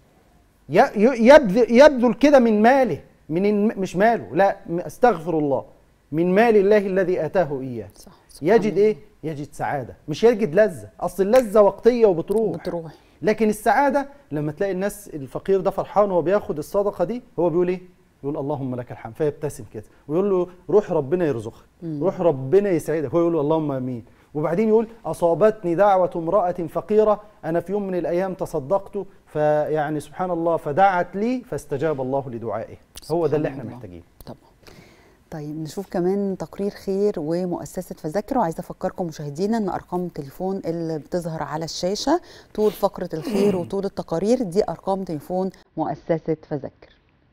يبذل يبذل كده من ماله، من مش ماله، لا استغفر الله، من مال الله الذي آتاه إياه. صح. يجد إيه؟ يجد سعادة، مش يجد لذة. أصل اللذة وقتية وبتروح بتروح لكن السعادة لما تلاقي الناس الفقير ده فرحان وهو بياخد الصدقة دي، هو بيقول إيه؟ يقول اللهم لك الحمد، فيبتسم كده ويقول له روح ربنا يرزقك، روح ربنا يسعدك، هو يقول له اللهم امين. وبعدين يقول اصابتني دعوه امراه فقيره انا في يوم من الايام تصدقت فيعني سبحان الله فدعت لي فاستجاب الله لدعائه. هو ده اللي احنا محتاجينه. طبعا. طيب نشوف كمان تقرير خير ومؤسسه فذكر. وعايزه افكركم مشاهدينا ان ارقام التليفون اللي بتظهر على الشاشه طول فقره الخير وطول التقارير دي ارقام تليفون مؤسسه فذكر.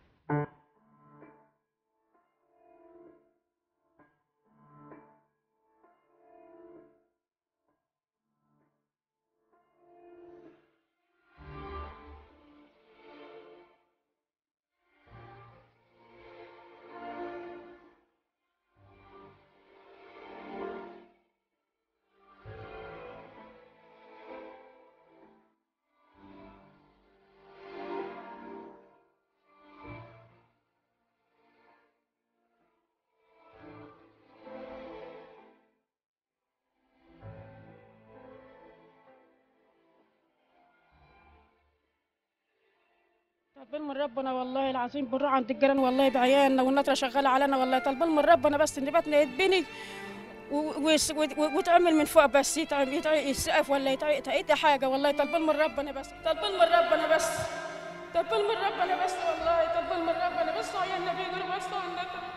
طالبين من ربنا والله العظيم بنروح عند الجيران والله بعيالنا والنطره شغاله علينا والله. طالبين من ربنا بس ان بيتنا يتبني ويتعمل من فوق بس، يتعمل يسقف ولا يتعيد حاجه والله. طالبين من ربنا بس، طالبين من ربنا بس، طالبين من ربنا بس والله، طالبين من ربنا بس عيالنا بيجروا بس والنطره.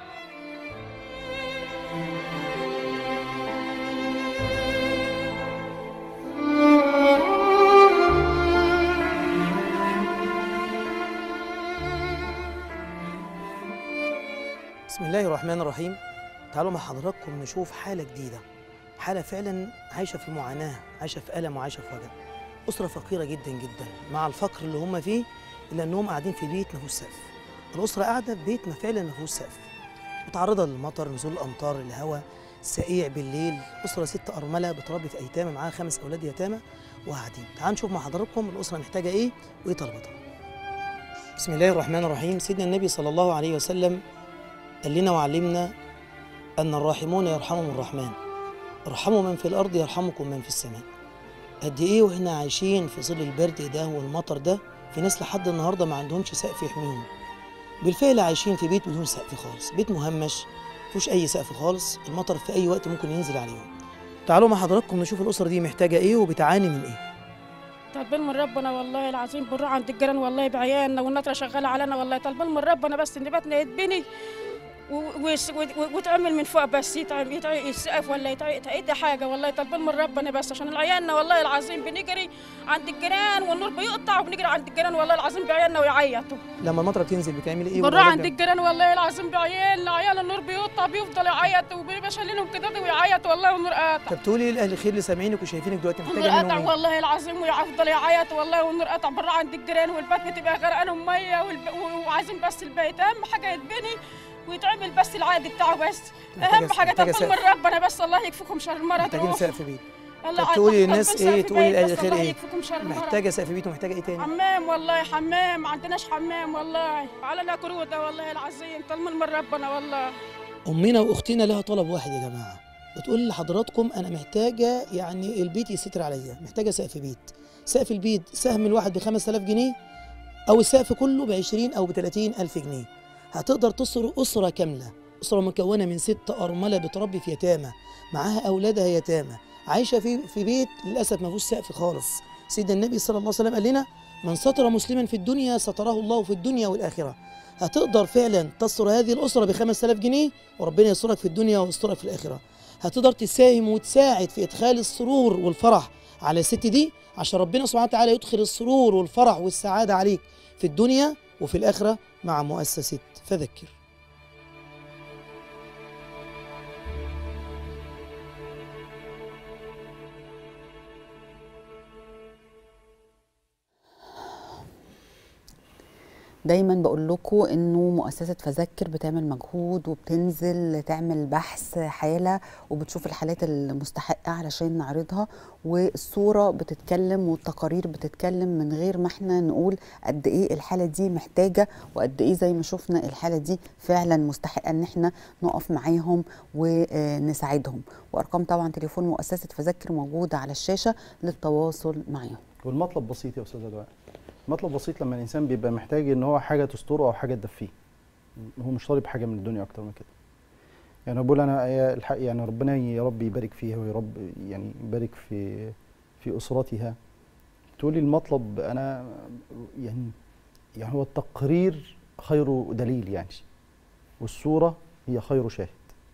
بسم الله الرحمن الرحيم. تعالوا مع حضراتكم نشوف حالة جديدة، حالة فعلا عايشة في معاناة، عايشة في ألم وعايشة في وجع. أسرة فقيرة جدا جدا مع الفقر اللي هم فيه، إلا أنهم قاعدين في بيت ما فيهوش سقف. الأسرة قاعدة في بيت ما فعلا ما فيهوش سقف، متعرضة للمطر، نزول الأمطار، الهواء، سقيع بالليل. أسرة ست أرملة بتربي في أيتام، معاها خمس أولاد يتامى وقاعدين. تعالوا نشوف مع حضراتكم الأسرة محتاجة إيه وإيه طلباتها. بسم الله الرحمن الرحيم. سيدنا النبي صلى الله عليه وسلم قال لنا وعلمنا أن الراحمون يرحمهم الرحمن، ارحموا من في الأرض يرحمكم من في السماء. قد إيه وإحنا عايشين في ظل البرد ده والمطر ده، في ناس لحد النهارده ما عندهمش سقف يحميهم. بالفعل عايشين في بيت بدون سقف خالص، بيت مهمش مفيهوش أي سقف خالص، المطر في أي وقت ممكن ينزل عليهم. تعالوا مع حضراتكم نشوف الأسرة دي محتاجة إيه وبتعاني من إيه. طالبين من ربنا والله العظيم بنروح عند الجيران والله بعيالنا والنطره شغاله علينا والله. طالبين من ربنا بس ان بيتنا يتبني ويتعمل من فوق بس، يتعمل يسقف ولا يتعيد حاجه والله. طالبين من ربنا بس عشان عيالنا والله العظيم بنجري عند الجيران والنور بيقطع وبنجري عند الجيران والله العظيم بعيالنا ويعيطوا. لما المطره بتنزل بتعملي ايه؟ بنروح عند الجيران والله العظيم بعيالنا، عيال النور بيقطع بيفضل يعيط وبيبقى شايلينهم كده ويعيط والله والنور قاطع. طب تقولي لاهل الخير اللي سامعينك وشايفينك دلوقتي محتاجه منهم منهم ايه؟ قطع والله العظيم ويفضل يعيط والله والنور قطع. بنروح عند الجيران والبيت بتبقى غرقانهم ميه وعايزين بس البيت اهم حاجه يتبني ويتعمل بس العادي بتاعه بس. محتاجة- اهم حاجه محتاجة تطلب من سقف. ربنا بس، الله يكفيكم شر المرض. محتاجين سقف بيت. الله طب تقولي طب للناس طب ايه؟ سقف تقولي بيت بس، للخير الله ايه؟ يكفيكم شر المرض. محتاجه سقف بيت ومحتاجه ايه تاني؟ حمام والله، حمام ما عندناش حمام والله، علينا كروده والله العظيم، طلب من ربنا والله. امنا واختنا لها طلب واحد يا جماعه، بتقول لحضراتكم انا محتاجه يعني البيت يستر عليا، محتاجه سقف بيت. سقف البيت سهم الواحد ب خمسة آلاف جنيه، او السقف كله ب عشرين او ب ثلاثين ألف جنيه. هتقدر تصر اسره كامله، اسره مكونه من ست ارمله بتربي في يتامى، معاها اولادها يتامى، عايشه في في بيت للاسف ما فيهوش سقف خالص. سيدنا النبي صلى الله عليه وسلم قال لنا من ستر مسلما في الدنيا ستره الله في الدنيا والاخره. هتقدر فعلا تستر هذه الاسره ب خمسة آلاف جنيه وربنا يسترك في الدنيا ويسترك في الاخره. هتقدر تساهم وتساعد في ادخال السرور والفرح على الست دي، عشان ربنا سبحانه وتعالى يدخل السرور والفرح والسعاده عليك في الدنيا وفي الاخره مع مؤسسه فذكر. دايما بقول لكم انه مؤسسه فذكر بتعمل مجهود وبتنزل تعمل بحث حاله وبتشوف الحالات المستحقه علشان نعرضها، والصوره بتتكلم والتقارير بتتكلم من غير ما احنا نقول قد ايه الحاله دي محتاجه وقد ايه زي ما شفنا الحاله دي فعلا مستحقه ان احنا نقف معاهم ونساعدهم. وارقام طبعا تليفون مؤسسه فذكر موجوده على الشاشه للتواصل معاهم. والمطلب بسيط يا استاذه دعاء، مطلب بسيط لما الانسان بيبقى محتاج ان هو حاجه تستره او حاجه تدفيه، هو مش طالب حاجه من الدنيا اكتر من كده. يعني بقول انا الحق يعني ربنا يا رب يبارك فيها ويا رب يعني يبارك في في اسرتها. تقولي المطلب انا يعني يعني هو التقرير خير دليل يعني، والصوره هي خير شاهد.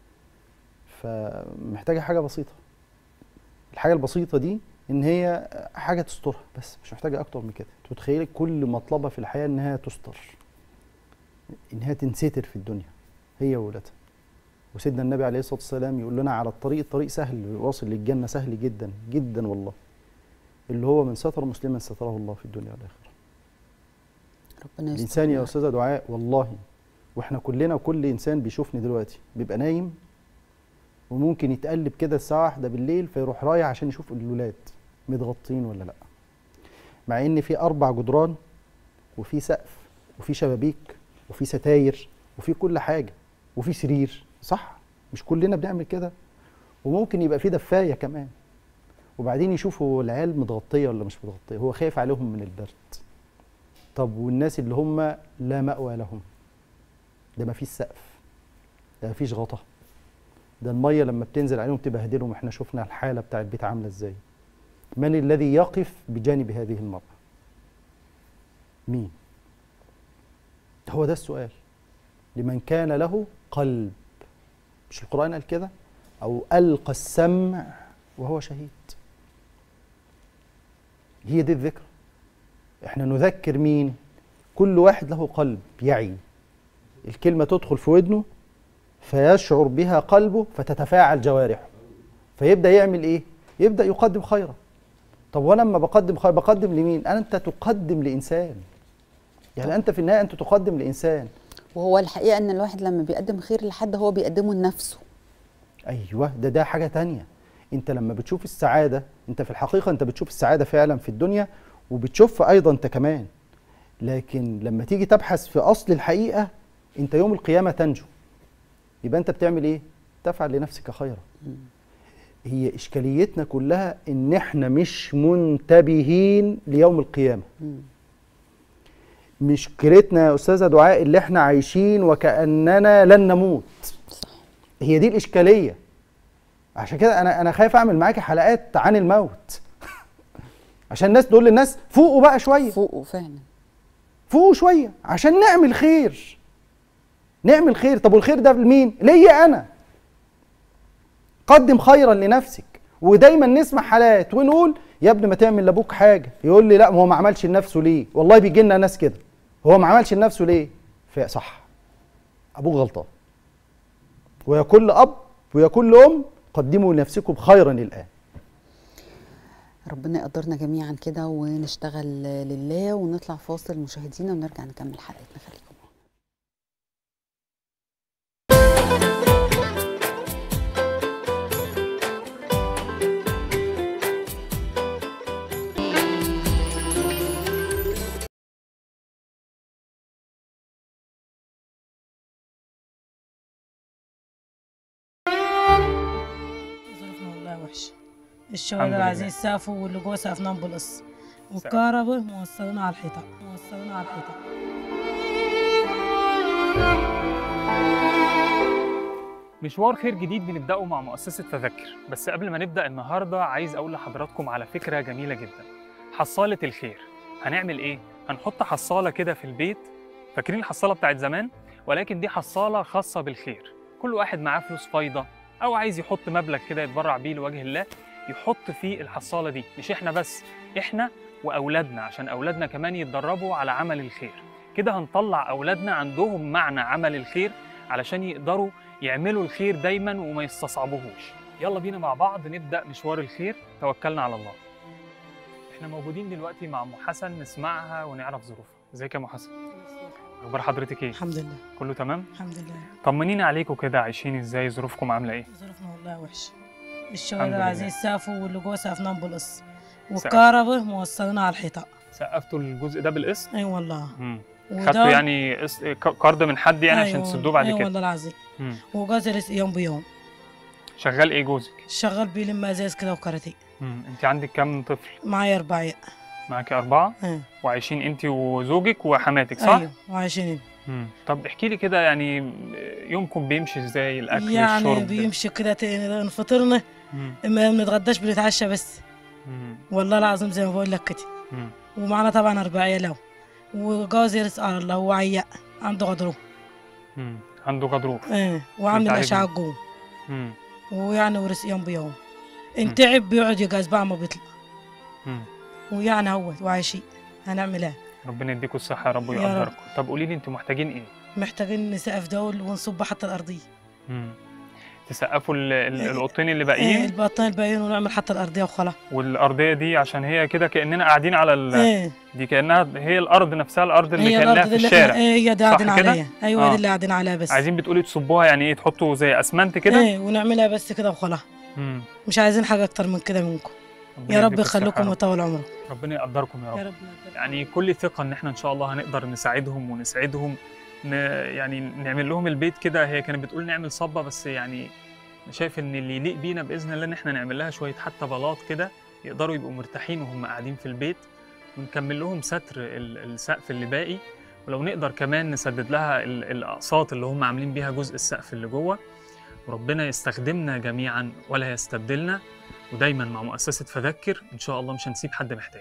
فمحتاجه حاجه بسيطه. الحاجه البسيطه دي ان هي حاجه تسترها بس، مش محتاجه اكتر من كده. تتخيلي كل مطلبها في الحياه انها تستر، انها تنستر في الدنيا هي وولادها. وسيدنا النبي عليه الصلاه والسلام يقول لنا على الطريق، الطريق سهل واصل للجنه سهل جدا جدا والله، اللي هو من ستر مسلما ستره الله في الدنيا والاخره. ربنا يستر. الانسان يا استاذه دعاء والله، واحنا كلنا وكل انسان بيشوفني دلوقتي بيبقى نايم وممكن يتقلب كده الساعه واحدة بالليل فيروح رايح عشان يشوف الولاد متغطين ولا لا، مع ان في اربع جدران وفي سقف وفي شبابيك وفي ستاير وفي كل حاجه وفي سرير، صح؟ مش كلنا بنعمل كده؟ وممكن يبقى في دفايه كمان، وبعدين يشوفوا العيال متغطيه ولا مش متغطيه، هو خايف عليهم من البرد. طب والناس اللي هم لا مأوى لهم، ده ما فيش سقف، ده ما فيش غطا، ده الميه لما بتنزل عليهم تبهدلهم. احنا شفنا الحاله بتاع البيت عامله ازاي. من الذي يقف بجانب هذه المرأة؟ مين؟ هو ده السؤال. لمن كان له قلب، مش القرآن قال كده؟ أو ألقى السمع وهو شهيد. هي دي الذكرى. احنا نذكر مين؟ كل واحد له قلب يعي الكلمة تدخل في ودنه فيشعر بها قلبه فتتفاعل جوارحه، فيبدأ يعمل ايه؟ يبدأ يقدم خيرا. طب وانا لما بقدم خير بقدم لمين؟ انت تقدم لانسان. يعني انت في النهايه انت تقدم لانسان. وهو الحقيقه ان الواحد لما بيقدم خير لحد هو بيقدمه لنفسه. ايوه، ده ده حاجه تانية. انت لما بتشوف السعاده، انت في الحقيقه انت بتشوف السعاده فعلا في الدنيا وبتشوفها ايضا انت كمان. لكن لما تيجي تبحث في اصل الحقيقه انت يوم القيامه تنجو. يبقى انت بتعمل ايه؟ تفعل لنفسك خيرا. هي إشكاليتنا كلها إن إحنا مش منتبهين ليوم القيامة. مشكلتنا يا أستاذة دعاء اللي إحنا عايشين وكأننا لن نموت. هي دي الإشكالية. عشان كده أنا أنا خايف أعمل معاكي حلقات عن الموت. عشان الناس تقول للناس فوقوا بقى شوية. فوقوا فعلا. فوقوا شوية عشان نعمل خير. نعمل خير، طب والخير ده لمين؟ ليا أنا. قدم خيرا لنفسك. ودايما نسمع حالات ونقول يا ابني ما تعمل لابوك حاجه، يقول لي لا ما هو ما عملش لنفسه ليه؟ والله بيجي لنا ناس كده، هو ما عملش لنفسه ليه؟ صح، ابوك غلطان. ويا كل اب ويا كل ام قدموا لنفسكم خيرا الان. ربنا يقدرنا جميعا كده ونشتغل لله، ونطلع فاصل مشاهدينا ونرجع نكمل حلقتنا. خليكم الشوارع العزيز سافو واللي جوه سقفناهم بالقص، والكهرباء موصلين على الحيطه موصلين على الحيطه. مشوار خير جديد بنبدأه مع مؤسسة تذكر، بس قبل ما نبدأ النهارده عايز أقول لحضراتكم على فكرة جميلة جدا. حصالة الخير. هنعمل إيه؟ هنحط حصالة كده في البيت، فاكرين الحصالة بتاعت زمان؟ ولكن دي حصالة خاصة بالخير. كل واحد معاه فلوس فايضة أو عايز يحط مبلغ كده يتبرع بيه لوجه الله، يحط في الحصالة دي. مش إحنا بس، إحنا وأولادنا، عشان أولادنا كمان يتدربوا على عمل الخير. كده هنطلع أولادنا عندهم معنى عمل الخير علشان يقدروا يعملوا الخير دايما وما يستصعبوهوش. يلا بينا مع بعض نبدأ مشوار الخير. توكلنا على الله. احنا موجودين دلوقتي مع ام حسن نسمعها ونعرف ظروفها. ازيك يا ام حسن؟ اخبار حضرتك ايه؟ الحمد لله. كله تمام؟ الحمد لله. طمنينا عليكم كده، عايشين ازاي؟ ظروفكم عامله ايه؟ ظروفنا والله وحشه. الشوارع العزيز سافو واللي جوه سقفناهم بالقص، والكهرباء موصلين على الحيطه. سقفتوا الجزء ده بالقسط؟ اي والله. امم خدتوا يعني قرض من حد يعني أيوة عشان تسدوه بعد كده؟ اي والله العظيم. وجوزي رزق يوم بيوم. شغال ايه جوزك؟ شغال بيلم ازاز كده وكاراتيه. امم انت عندك كام طفل؟ معايا اربعه. معاكي اربعه؟ امم وعايشين انت وزوجك وحماتك صح؟ ايوه وعايشين. امم طب احكي لي كده يعني يومكم بيمشي ازاي؟ الاكل يعني الشرب يعني بيمشي كده، نفطرنا ما بنتغداش بنتعشى بس. مم. والله العظيم زي ما بقول لك كده. ومعنا طبعا اربعه لو، وجوزي رزق على الله، هو عياق عنده غضروف. امم عنده غضروف. ايه وعامل اشعه جوه. امم ويعني ورزق يوم بيوم. ان تعب بيقعد يجي اسبوع ما بيطلع. امم ويعني هو وعايشين، هنعمل ايه؟ ربنا يديكم الصحه يا رب ويقدركم. طب قولي لي انتوا محتاجين ايه؟ محتاجين نسقف دول ونصب حتى الارضيه. امم تسقفوا الاوضتين اللي باقيين؟ ايه البطين الباقيين ونعمل حتى الارضيه وخلاص. والارضيه دي عشان هي كده كاننا قاعدين على ال ايه؟ دي كانها هي الارض نفسها، الارض اللي كانها في الشارع. ايه هي دي قاعدين عليها. ايوه آه. دي اللي قاعدين عليها بس. عايزين بتقولي تصبوها يعني ايه؟ تحطوا زي اسمنت كده؟ ايه ونعملها بس كده وخلاص. امم مش عايزين حاجه اكتر من كده منكم. يا رب يخليكم ويطول عمركم. ربنا يقدركم يا رب. يا رب يعني كل ثقه ان احنا ان شاء الله هنقدر نساعدهم ونسعدهم، يعني نعمل لهم البيت كده. هي كانت بتقول نعمل صبه، بس يعني انا شايف ان اللي يليق بينا باذن الله ان احنا نعمل لها شويه حتى بلاط كده يقدروا يبقوا مرتاحين وهم قاعدين في البيت، ونكمل لهم ستر السقف اللي باقي، ولو نقدر كمان نسدد لها الاقساط اللي هم عاملين بيها جزء السقف اللي جوه. وربنا يستخدمنا جميعا ولا يستبدلنا، ودايما مع مؤسسه فذكر ان شاء الله مش هنسيب حد محتاج.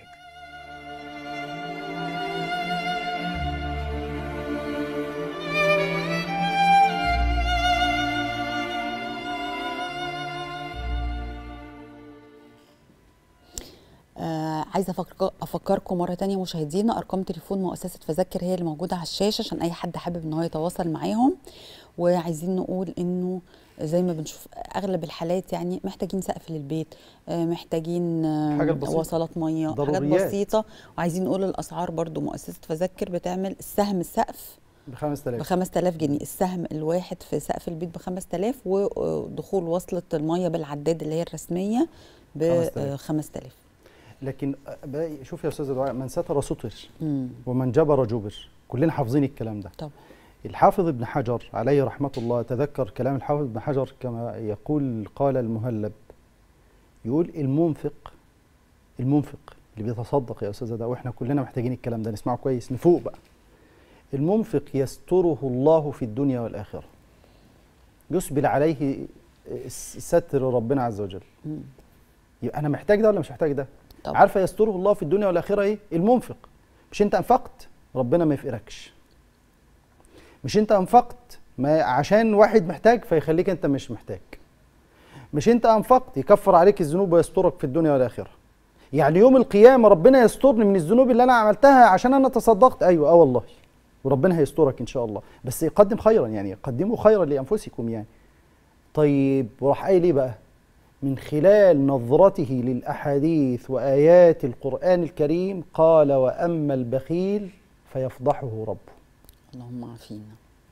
عايزه افكركم مره تانية مشاهدينا، ارقام تليفون مؤسسه فذكر هي اللي موجوده على الشاشه عشان اي حد حابب ان هو يتواصل معاهم. وعايزين نقول انه زي ما بنشوف اغلب الحالات يعني محتاجين سقف للبيت، محتاجين وصلات ميه، حاجات بسيطه. وعايزين نقول الاسعار برضو، مؤسسه فذكر بتعمل السهم السقف ب خمسة آلاف ب خمسة آلاف جنيه، السهم الواحد في سقف البيت ب خمسة آلاف، ودخول وصله الميه بالعداد اللي هي الرسميه ب خمسة آلاف. لكن شوف يا استاذه دعاء، من ستر ستر ومن جبر جبر، كلنا حافظين الكلام ده. طبعا. الحافظ ابن حجر عليه رحمه الله، تذكر كلام الحافظ ابن حجر كما يقول، قال المهلب، يقول المنفق المنفق اللي بيتصدق يا استاذه دعاء، واحنا كلنا محتاجين الكلام ده نسمعه كويس نفوق بقى. المنفق يستره الله في الدنيا والاخره، يسبل عليه ستر ربنا عز وجل. يبقى انا محتاج ده ولا مش محتاج ده؟ طبعا. عارفه يستره الله في الدنيا والاخره ايه؟ المنفق. مش انت انفقت ربنا ما يفقركش، مش انت انفقت ما عشان واحد محتاج فيخليك انت مش محتاج، مش انت انفقت يكفر عليك الذنوب ويسترك في الدنيا والاخره. يعني يوم القيامه ربنا يسترني من الذنوب اللي انا عملتها عشان انا تصدقت، ايوه اه والله، وربنا هيسترك ان شاء الله، بس يقدم خيرا، يعني قدموا خيرا لانفسكم يعني. طيب وراح قايل ايه بقى؟ من خلال نظرته للأحاديث وآيات القرآن الكريم قال: وأما البخيل فيفضحه ربه. اللهم عافينا.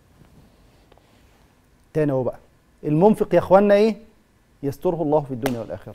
تاني هو بقى المنفق يا اخوانا ايه؟ يستره الله في الدنيا والآخرة.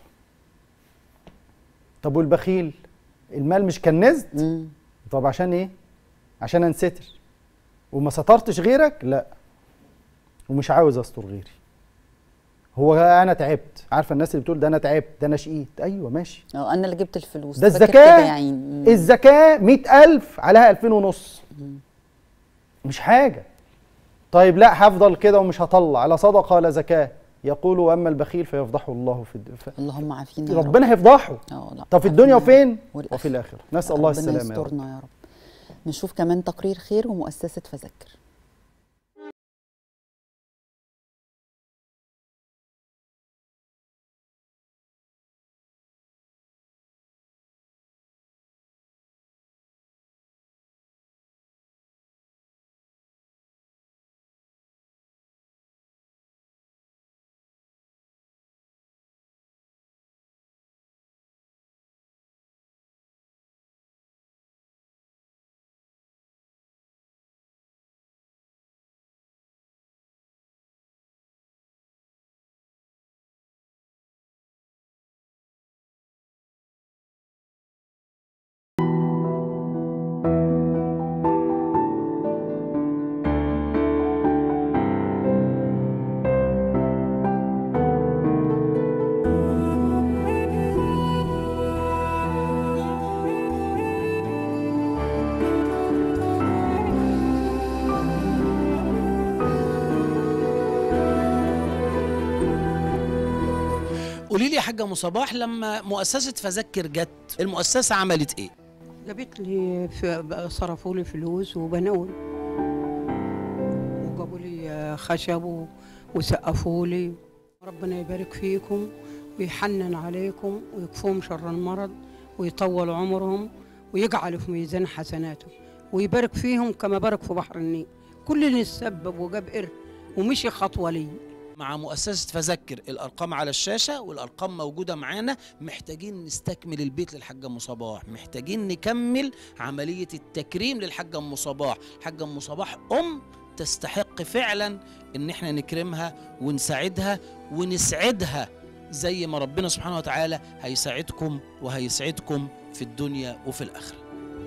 طب والبخيل؟ المال مش كنزت؟ طب عشان ايه؟ عشان انستر وما سترتش غيرك؟ لا، ومش عاوز استر غيري. هو انا تعبت، عارفه الناس اللي بتقول ده انا تعبت ده انا شقيت، ايوه ماشي، اه انا اللي جبت الفلوس ده فاكر الزكاه كده يا عيني. الزكاه مئة ألف عليها ألفين ونص، مش حاجه. طيب لا هفضل كده ومش هطلع لا صدقه ولا زكاه، يقول واما البخيل فيفضحه الله في الد... ف... اللهم عافينا يا رب. ربنا هيفضحه. اه لا طب في الدنيا وفين؟ والآخرة. وفي الاخره، نسال الله السلامه ربنا يا رب. يسترنا يا رب. نشوف كمان تقرير خير ومؤسسه فذكر. قولي لي يا حاجه ام صباح، لما مؤسسه فذكر جت المؤسسه عملت ايه؟ جابت لي في صرفوا لي فلوس وبنول، وجابوا لي خشب وسقفوا لي. ربنا يبارك فيكم ويحنن عليكم ويكفوهم شر المرض ويطول عمرهم ويجعل في ميزان حسناته ويبارك فيهم كما بارك في بحر النيل. كل اللي تسبب وجاب قرد ومشي خطوه لي. مع مؤسسة فذكر الأرقام على الشاشة والأرقام موجودة معانا. محتاجين نستكمل البيت للحاجة أم صباح، محتاجين نكمل عملية التكريم للحاجة أم صباح. الحاجة أم صباح أم تستحق فعلا إن احنا نكرمها ونساعدها ونسعدها زي ما ربنا سبحانه وتعالى هيساعدكم وهيسعدكم في الدنيا وفي الآخرة.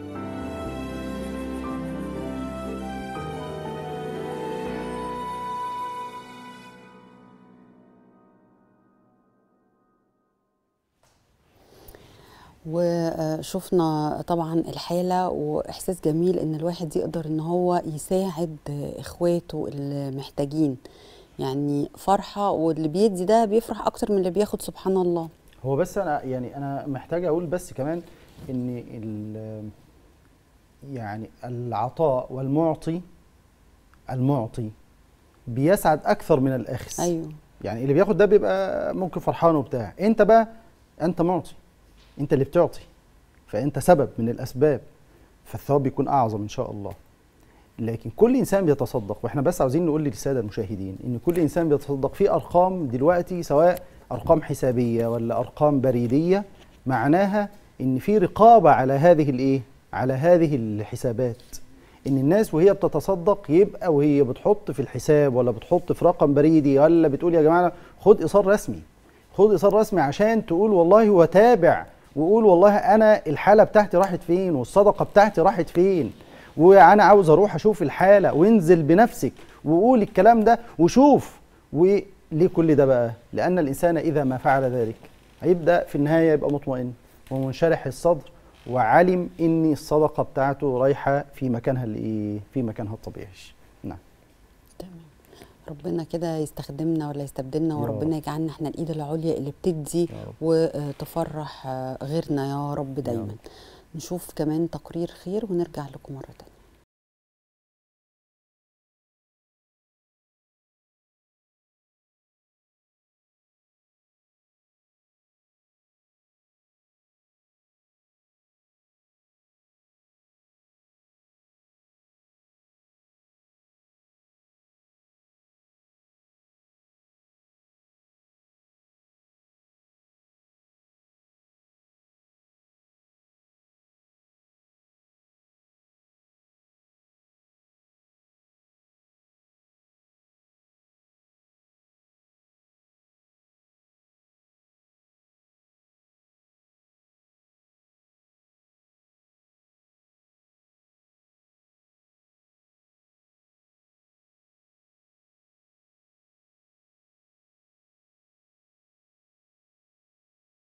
وشفنا طبعا الحالة وإحساس جميل إن الواحد يقدر إن هو يساعد إخواته المحتاجين، يعني فرحة، واللي بيدي ده بيفرح أكتر من اللي بياخد سبحان الله. هو بس أنا يعني أنا محتاج أقول بس كمان إن يعني العطاء والمعطي المعطي بيسعد أكثر من الآخذ. أيوه، يعني اللي بياخد ده بيبقى ممكن فرحان وبتاع، أنت بقى أنت معطي، انت اللي بتعطي، فانت سبب من الاسباب، فالثواب بيكون اعظم ان شاء الله. لكن كل انسان بيتصدق، واحنا بس عاوزين نقول للساده المشاهدين ان كل انسان بيتصدق في ارقام دلوقتي، سواء ارقام حسابيه ولا ارقام بريديه، معناها ان في رقابه على هذه الايه؟ على هذه الحسابات. ان الناس وهي بتتصدق يبقى وهي بتحط في الحساب ولا بتحط في رقم بريدي ولا بتقول يا جماعه خد ايصال رسمي، خد ايصال رسمي عشان تقول والله وتابع، وقول والله انا الحاله بتاعتي راحت فين والصدقه بتاعتي راحت فين، وانا عاوز اروح اشوف الحاله، وانزل بنفسك وقول الكلام ده وشوف. وليه كل ده بقى؟ لان الانسان اذا ما فعل ذلك هيبدا في النهايه يبقى مطمئن ومنشرح الصدر، وعلم ان الصدقه بتاعته رايحه في مكانها الايه؟ في مكانها الطبيعي. نعم. تمام. ربنا كده يستخدمنا ولا يستبدلنا، وربنا يجعلنا احنا الايد العليا اللي بتدي وتفرح غيرنا يا رب دايما. يا رب. نشوف كمان تقرير خير ونرجع لكم مره تانيه.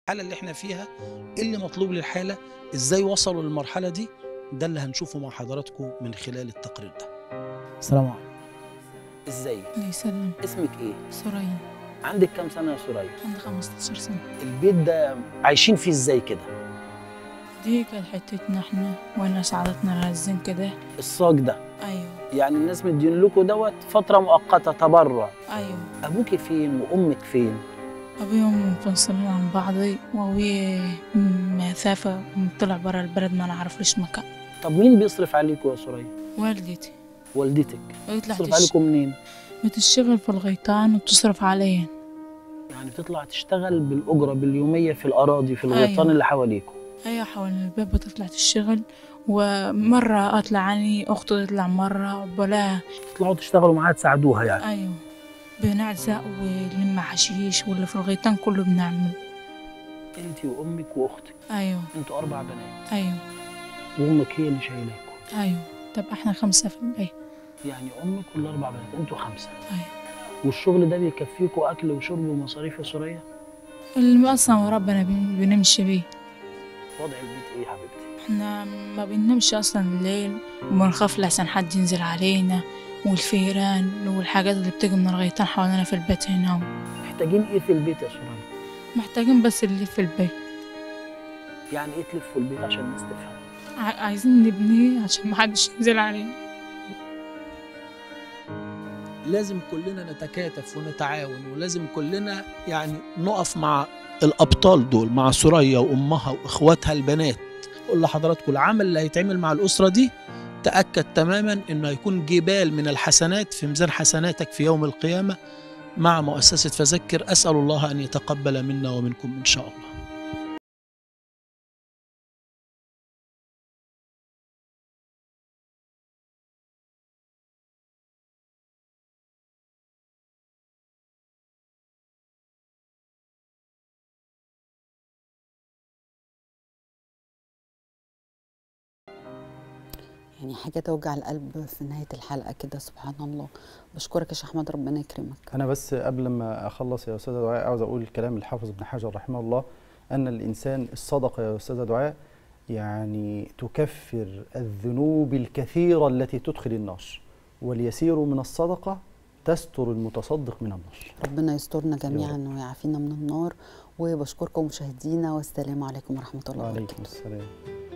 الحالة اللي احنا فيها، ايه اللي مطلوب للحالة، ازاي وصلوا للمرحلة دي، ده اللي هنشوفه مع حضراتكم من خلال التقرير ده. السلام عليكم. ازيك؟ الله يسلم. اسمك ايه؟ سوريا. عندك كام سنة يا سوريا؟ عندي خمستاشر سنة. البيت ده عايشين فيه ازاي كده؟ دي كانت حتتنا احنا والناس عادتنا رازين كده. الصاج ده؟ ايوه. يعني الناس مدين لكم دوت فترة مؤقتة تبرع. ايوه. ابوك فين وامك فين؟ ابوي وامي منفصلين عن بعضي، وابوي مسافة وطلع برا البلد ما نعرفلوش مكان. طب مين بيصرف عليكم يا سوريا؟ والدتي. والدتك؟ بتطلع بتصرف عليكم منين؟ بتشتغل في الغيطان وبتصرف عليا. يعني بتطلع تشتغل بالأجرة باليومية في الأراضي في الغيطان أيوة. اللي حواليكم؟ أيوة حوالين الباب بتطلع تشتغل، ومرة أطلع أني أختي تطلع مرة بلاها. تطلعوا تشتغلوا معاها تساعدوها يعني؟ أيوة. بنعزق ونلم حشيش واللي في الغيطان كله بنعمل. أنت وأمك وأختك؟ أيوة. أنتوا أربع بنات؟ أيوة. وأمك هي اللي شايلاكوا؟ أيوة. طب إحنا خمسة في البيت. يعني أمك ولا أربع بنات؟ أنتوا خمسة؟ أيوة. والشغل ده بيكفيكوا أكل وشرب ومصاريف يا سوريا؟ اللي أصلا ربنا بنمشي بيه. وضع البيت إيه يا حبيبتي؟ إحنا ما بننامش أصلا الليل، وبنخاف لحسن حد ينزل علينا، والفيران والحاجات اللي بتيجي من الغيطان حوالينا في البيت هنا. محتاجين إيه في البيت يا سوريا؟ محتاجين بس اللي في البيت. يعني إيه تلفوا البيت عشان الناس تفهم؟ عايزين نبنيه عشان محدش ينزل علينا. لازم كلنا نتكاتف ونتعاون، ولازم كلنا يعني نقف مع الأبطال دول، مع سوريا وأمها وإخواتها البنات. أقول لحضراتكم العمل اللي هيتعمل مع الأسرة دي تأكد تماما إنه هيكون جبال من الحسنات في ميزان حسناتك في يوم القيامة مع مؤسسة فذكر. أسأل الله أن يتقبل منا ومنكم إن شاء الله. يعني حاجة توجع القلب في نهاية الحلقة كده، سبحان الله. بشكرك يا شيخ أحمد، ربنا يكرمك. أنا بس قبل ما أخلص يا أستاذة دعاء عاوز أقول كلام الحافظ ابن حجر رحمه الله، أن الإنسان الصدقة يا أستاذة دعاء يعني تكفر الذنوب الكثيرة التي تدخل النار، واليسير من الصدقة تستر المتصدق من النار. ربنا يسترنا جميعا ويعافينا من النار. وبشكركم مشاهدينا، والسلام عليكم ورحمة الله وبركاته. وعليكم السلام.